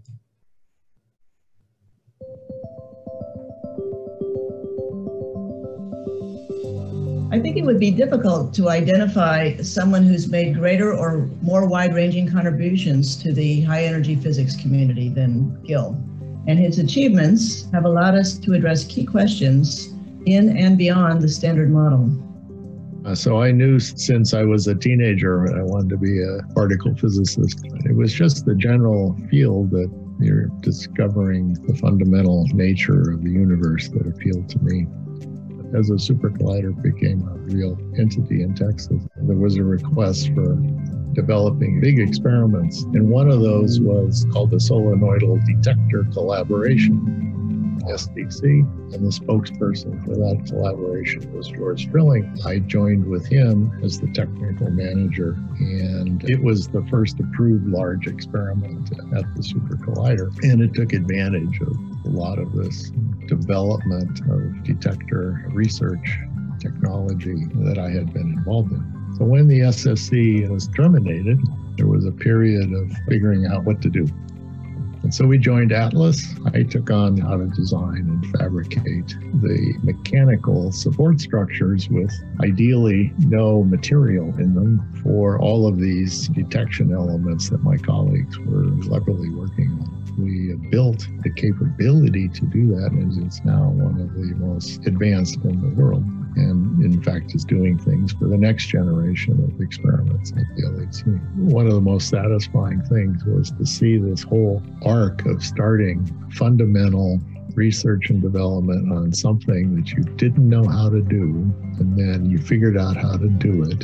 I think it would be difficult to identify someone who's made greater or more wide-ranging contributions to the high-energy physics community than Gil. And his achievements have allowed us to address key questions in and beyond the standard model. So I knew since I was a teenager I wanted to be a particle physicist. It was just the general field that you're discovering the fundamental nature of the universe that appealed to me. As a super collider became a real entity in Texas, there was a request for developing big experiments. And one of those was called the Solenoidal Detector Collaboration, SDC. And the spokesperson for that collaboration was George Strilling. I joined with him as the technical manager, and it was the first approved large experiment at the super collider. And it took advantage of a lot of this development of detector research technology that I had been involved in. So when the SSC was terminated, there was a period of figuring out what to do. And so we joined Atlas. I took on how to design and fabricate the mechanical support structures with ideally no material in them for all of these detection elements that my colleagues were cleverly working on. We built the capability to do that, and it's now one of the most advanced in the world. And in fact, is doing things for the next generation of experiments at the LHC. One of the most satisfying things was to see this whole arc of starting fundamental research and development on something that you didn't know how to do, and then you figured out how to do it,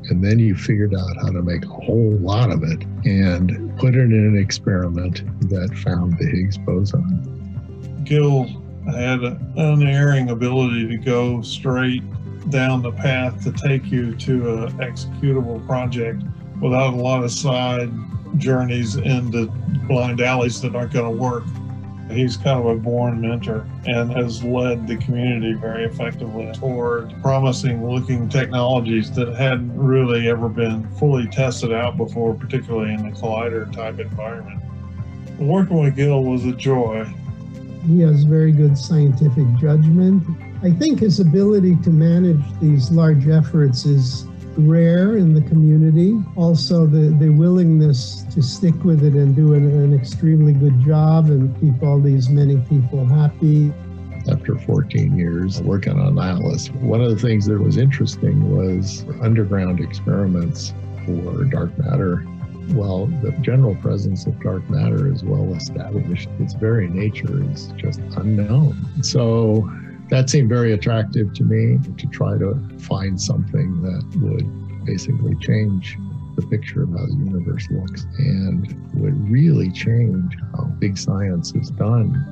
And then you figured out how to make a whole lot of it and put it in an experiment that found the Higgs boson. Gil had an unerring ability to go straight down the path to take you to an executable project without a lot of side journeys into blind alleys that aren't going to work. He's kind of a born mentor and has led the community very effectively toward promising looking technologies that hadn't really ever been fully tested out before, particularly in the collider type environment. Working with Gil was a joy. He has very good scientific judgment. I think his ability to manage these large efforts is rare in the community. Also, the willingness to stick with it and do an extremely good job and keep all these many people happy. After 14 years working on Atlas, one of the things that was interesting was underground experiments for dark matter. Well, the general presence of dark matter is well established. Its very nature is just unknown. So that seemed very attractive to me, to try to find something that would basically change the picture of how the universe looks and would really change how big science is done.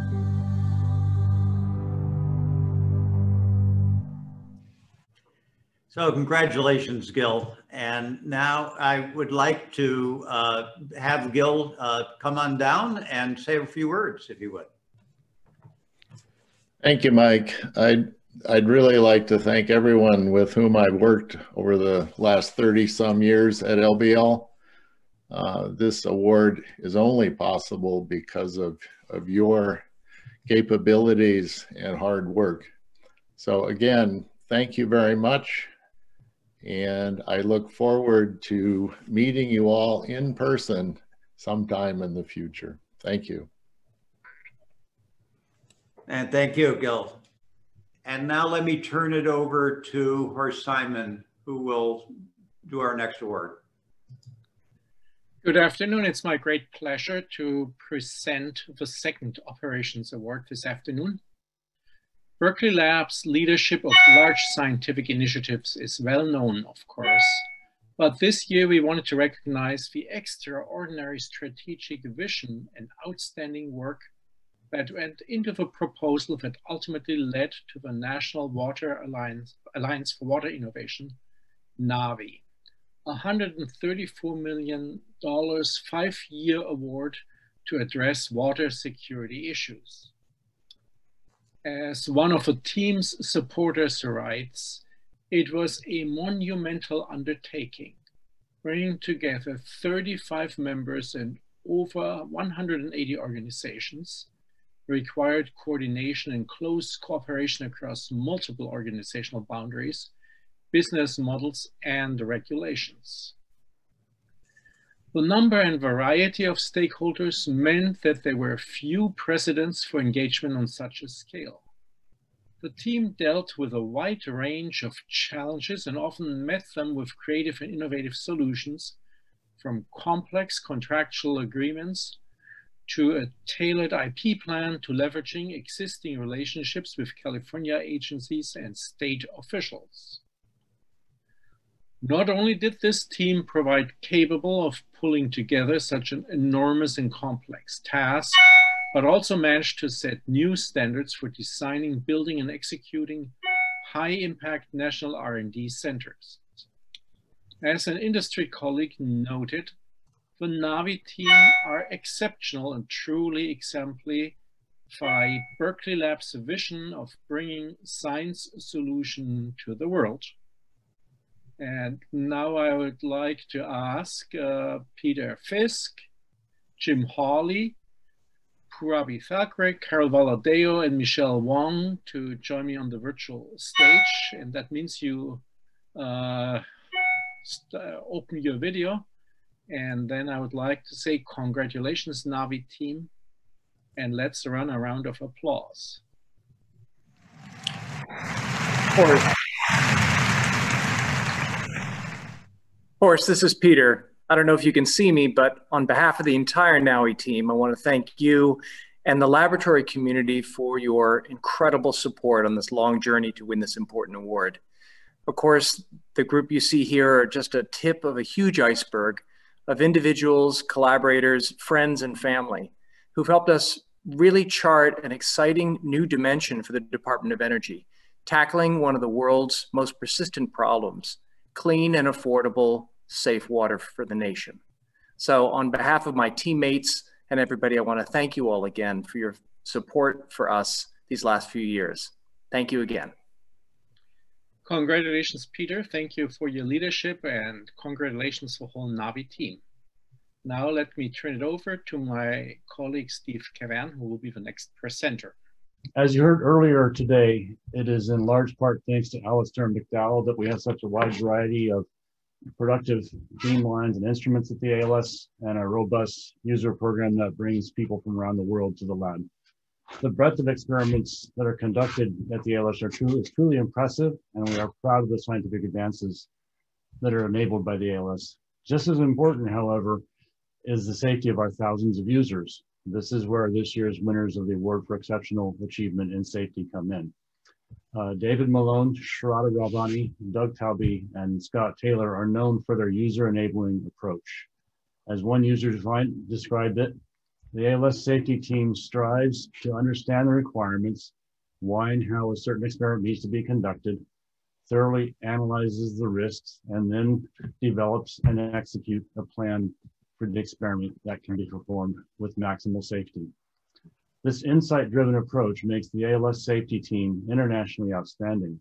So congratulations, Gil. And now I would like to have Gil come on down and say a few words, if you would. Thank you, Mike. I'd really like to thank everyone with whom I've worked over the last 30-some years at LBL. This award is only possible because of your capabilities and hard work. So again, thank you very much. And I look forward to meeting you all in person sometime in the future. Thank you. And thank you, Gil. And now let me turn it over to Horst Simon, who will do our next award. Good afternoon. It's my great pleasure to present the second Operations Award this afternoon. Berkeley Lab's leadership of large scientific initiatives is well known, of course, but this year we wanted to recognize the extraordinary strategic vision and outstanding work that went into the proposal that ultimately led to the National Water Alliance for Water Innovation, NAWI, a $134 million 5-year award to address water security issues. As one of the team's supporters writes, it was a monumental undertaking, bringing together 35 members and over 180 organizations, required coordination and close cooperation across multiple organizational boundaries, business models, and regulations. The number and variety of stakeholders meant that there were few precedents for engagement on such a scale. The team dealt with a wide range of challenges and often met them with creative and innovative solutions, from complex contractual agreements to a tailored IP plan to leveraging existing relationships with California agencies and state officials. Not only did this team provide capable of pulling together such an enormous and complex task, but also managed to set new standards for designing, building, and executing high-impact national R&D centers. As an industry colleague noted, the NAWI team are exceptional and truly exemplify Berkeley Lab's vision of bringing science solution to the world. And now I would like to ask Peter Fisk, Jim Hawley, Purabi Thackeray, Carol Valadeo, and Michelle Wong to join me on the virtual stage. And that means you open your video. And then I would like to say congratulations, NAWI team, and let's run a round of applause. Horst, this is Peter. I don't know if you can see me, but on behalf of the entire NAWI team, I want to thank you and the laboratory community for your incredible support on this long journey to win this important award. Of course, the group you see here are just a tip of a huge iceberg of individuals, collaborators, friends, and family who've helped us really chart an exciting new dimension for the Department of Energy, tackling one of the world's most persistent problems, clean and affordable, safe water for the nation. So on behalf of my teammates and everybody, I want to thank you all again for your support for us these last few years. Thank you again. Congratulations, Peter. Thank you for your leadership, and congratulations for the whole Navi team. Now let me turn it over to my colleague, Steve Cavern, who will be the next presenter. As you heard earlier today, it is in large part thanks to Alistair McDowell that we have such a wide variety of productive beam lines and instruments at the ALS, and a robust user program that brings people from around the world to the lab. The breadth of experiments that are conducted at the ALS are truly impressive, and we are proud of the scientific advances that are enabled by the ALS. Just as important, however, is the safety of our thousands of users. This is where this year's winners of the Award for Exceptional Achievement in Safety come in. David Malone, Shraddha Ravani, Doug Taubbe, and Scott Taylor are known for their user-enabling approach. As one user described it, the ALS safety team strives to understand the requirements, why and how a certain experiment needs to be conducted, thoroughly analyzes the risks, and then develops and executes a plan for the experiment that can be performed with maximal safety. This insight-driven approach makes the ALS safety team internationally outstanding.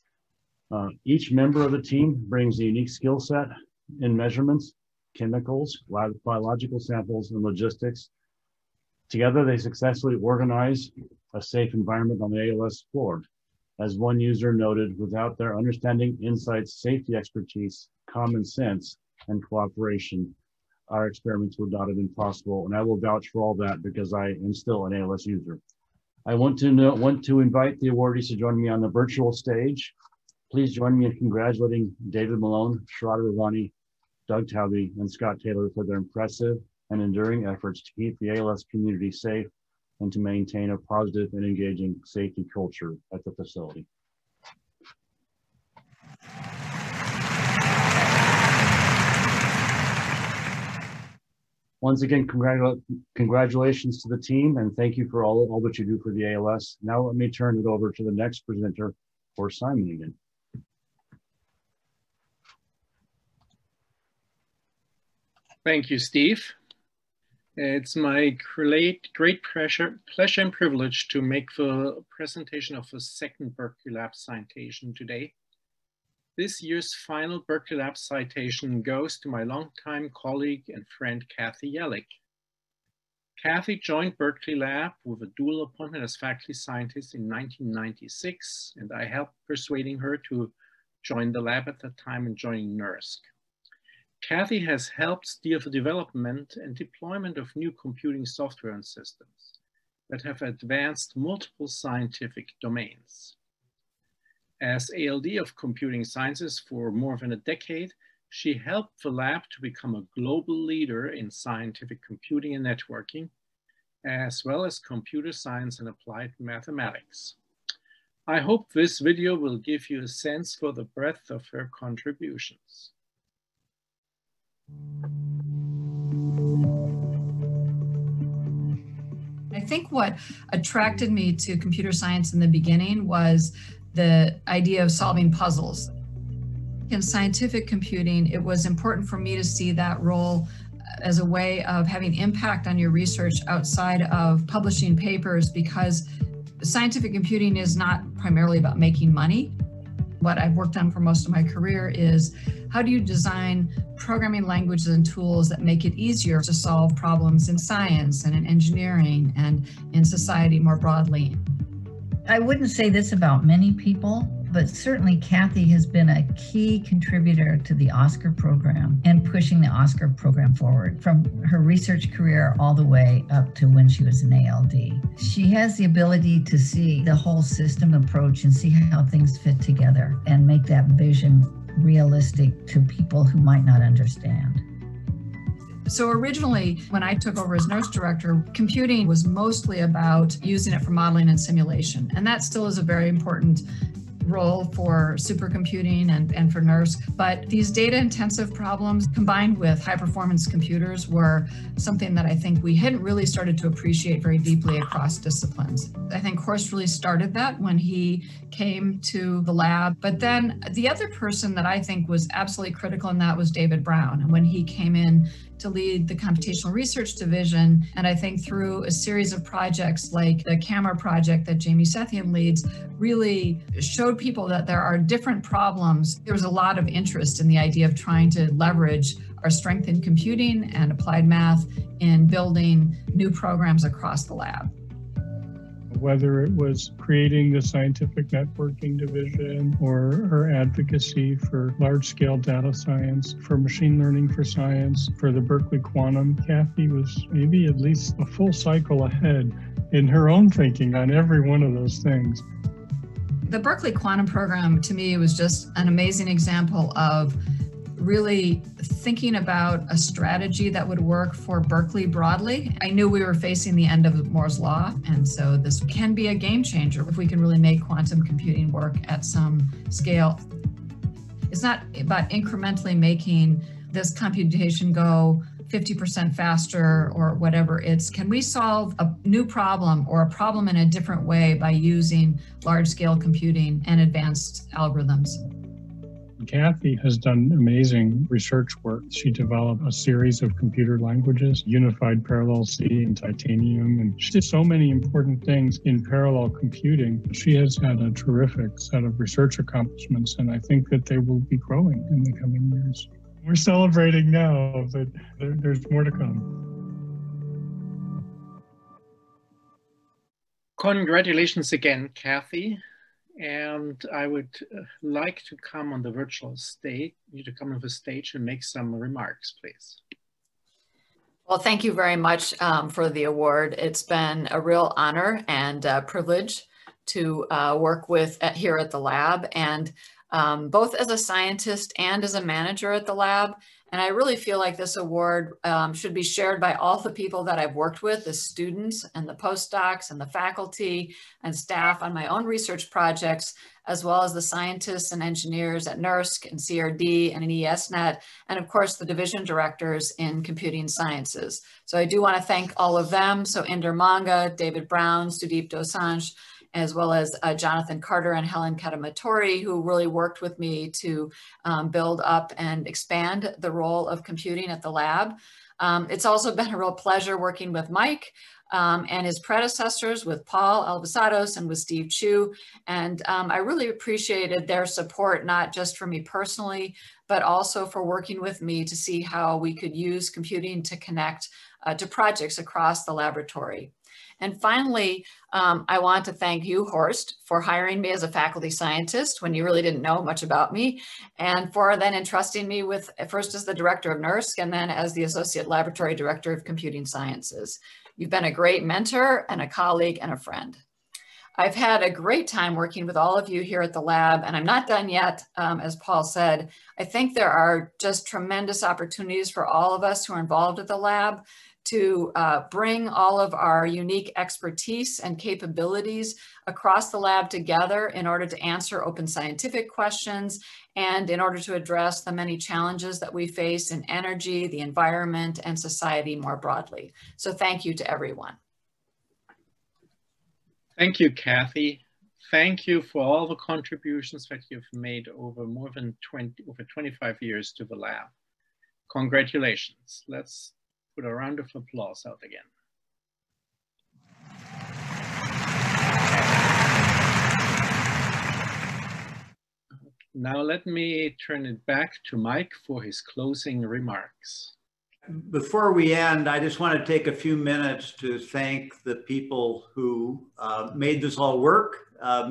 Each member of the team brings a unique skill set in measurements, chemicals, biological samples, and logistics. Together, they successfully organize a safe environment on the ALS floor. As one user noted, without their understanding, insights, safety expertise, common sense, and cooperation, our experiments would not have been possible. And I will vouch for all that because I am still an ALS user. I want to invite the awardees to join me on the virtual stage. Please join me in congratulating David Malone, Shraddha Ravani, Doug Taubbe, and Scott Taylor for their impressive and enduring efforts to keep the ALS community safe and to maintain a positive and engaging safety culture at the facility. Once again, congratulations to the team, and thank you for all that you do for the ALS. Now let me turn it over to the next presenter, for Simon again. Thank you, Steve. It's my great pleasure and privilege to make the presentation of the second Berkeley Lab citation today. This year's final Berkeley Lab citation goes to my longtime colleague and friend, Kathy Yellick. Kathy joined Berkeley Lab with a dual appointment as faculty scientist in 1996, and I helped persuading her to join the lab at that time and joining NERSC. Kathy has helped steer the development and deployment of new computing software and systems that have advanced multiple scientific domains. As ALD of Computing Sciences for more than a decade, she helped the lab to become a global leader in scientific computing and networking, as well as computer science and applied mathematics. I hope this video will give you a sense for the breadth of her contributions. I think what attracted me to computer science in the beginning was the idea of solving puzzles. In scientific computing, it was important for me to see that role as a way of having impact on your research outside of publishing papers, because scientific computing is not primarily about making money. What I've worked on for most of my career is how do you design programming languages and tools that make it easier to solve problems in science and in engineering and in society more broadly. I wouldn't say this about many people, but certainly Kathy has been a key contributor to the Oscar program and pushing the Oscar program forward from her research career all the way up to when she was an ALD. She has the ability to see the whole system approach and see how things fit together and make that vision realistic to people who might not understand. So originally, when I took over as NERSC director, computing was mostly about using it for modeling and simulation. And that still is a very important role for supercomputing and for NERSC, but these data intensive problems combined with high performance computers were something that I think we hadn't really started to appreciate very deeply across disciplines. I think Horst really started that when he came to the lab, but then the other person that I think was absolutely critical in that was David Brown. And when he came in to lead the computational research division, and I think through a series of projects like the camera project that Jamie Sethian leads, really showed people that there are different problems. There was a lot of interest in the idea of trying to leverage our strength in computing and applied math in building new programs across the lab. Whether it was creating the scientific networking division or her advocacy for large-scale data science, for machine learning for science, for the Berkeley Quantum, Kathy was maybe at least a full cycle ahead in her own thinking on every one of those things. The Berkeley Quantum program, to me, was just an amazing example of really thinking about a strategy that would work for Berkeley broadly. I knew we were facing the end of Moore's Law, and so this can be a game changer if we can really make quantum computing work at some scale. It's not about incrementally making this computation go 50% faster or whatever. It's, can we solve a new problem or a problem in a different way by using large-scale computing and advanced algorithms? Kathy has done amazing research work. She developed a series of computer languages, Unified Parallel C and Titanium, and she did so many important things in parallel computing. She has had a terrific set of research accomplishments, and I think that they will be growing in the coming years. We're celebrating now, but there's more to come. Congratulations again, Kathy. And I would like to come on the virtual stage, you to come on the stage and make some remarks, please. Well, thank you very much for the award. It's been a real honor and privilege to work with here at the lab, and both as a scientist and as a manager at the lab. And I really feel like this award should be shared by all the people that I've worked with, the students and the postdocs and the faculty and staff on my own research projects, as well as the scientists and engineers at NERSC and CRD and in ESNet, and of course the division directors in computing sciences. So I do want to thank all of them. So Inder Manga, David Brown, Sudeep Dosanjh, as well as Jonathan Carter and Helen Kadamatori, who really worked with me to build up and expand the role of computing at the lab. It's also been a real pleasure working with Mike and his predecessors, with Paul Albasados and with Steve Chu. And I really appreciated their support, not just for me personally, but also for working with me to see how we could use computing to connect to projects across the laboratory. And finally, I want to thank you, Horst, for hiring me as a faculty scientist when you really didn't know much about me, and for then entrusting me with, first as the director of NERSC and then as the associate laboratory director of computing sciences. You've been a great mentor and a colleague and a friend. I've had a great time working with all of you here at the lab, and I'm not done yet, as Paul said. I think there are just tremendous opportunities for all of us who are involved at the lab to bring all of our unique expertise and capabilities across the lab together in order to answer open scientific questions and in order to address the many challenges that we face in energy, the environment, and society more broadly. So thank you to everyone. Thank you, Kathy. Thank you for all the contributions that you've made over more than 25 years to the lab. Congratulations. Let's put a round of applause out again. Now let me turn it back to Mike for his closing remarks. Before we end, I just want to take a few minutes to thank the people who made this all work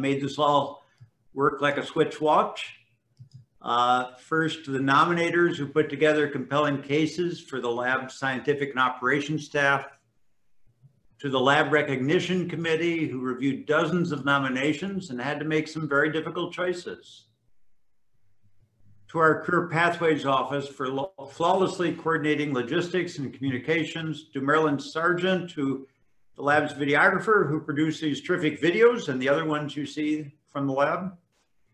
like a switch watch. First, the nominators who put together compelling cases for the lab scientific and operations staff, to the lab recognition committee who reviewed dozens of nominations and had to make some very difficult choices, to our Career Pathways Office for flawlessly coordinating logistics and communications, to Marilyn Sargent, to the lab's videographer who produced these terrific videos and the other ones you see from the lab,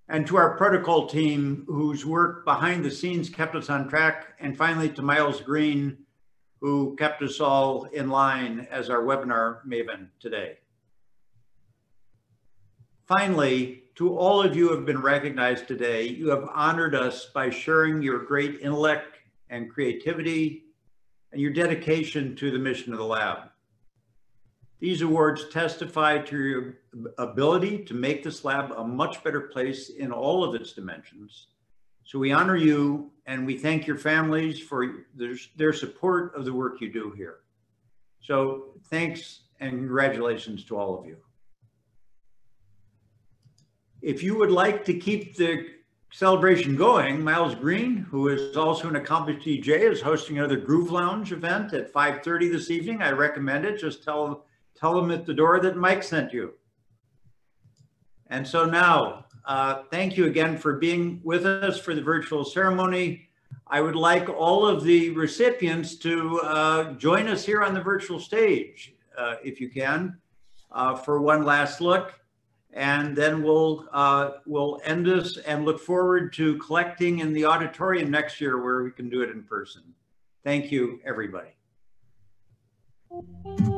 And to our protocol team, whose work behind the scenes kept us on track. And finally, to Miles Green, who kept us all in line as our webinar maven today. Finally, to all of you who have been recognized today, you have honored us by sharing your great intellect and creativity and your dedication to the mission of the lab. These awards testify to your ability to make this lab a much better place in all of its dimensions. So we honor you and we thank your families for their support of the work you do here. So thanks and congratulations to all of you. If you would like to keep the celebration going, Miles Green, who is also an accomplished DJ, is hosting another Groove Lounge event at 5:30 this evening. I recommend it. Just tell them at the door that Mike sent you. And so now, thank you again for being with us for the virtual ceremony. I would like all of the recipients to join us here on the virtual stage, if you can, for one last look. And then we'll end this and look forward to collecting in the auditorium next year where we can do it in person. Thank you, everybody.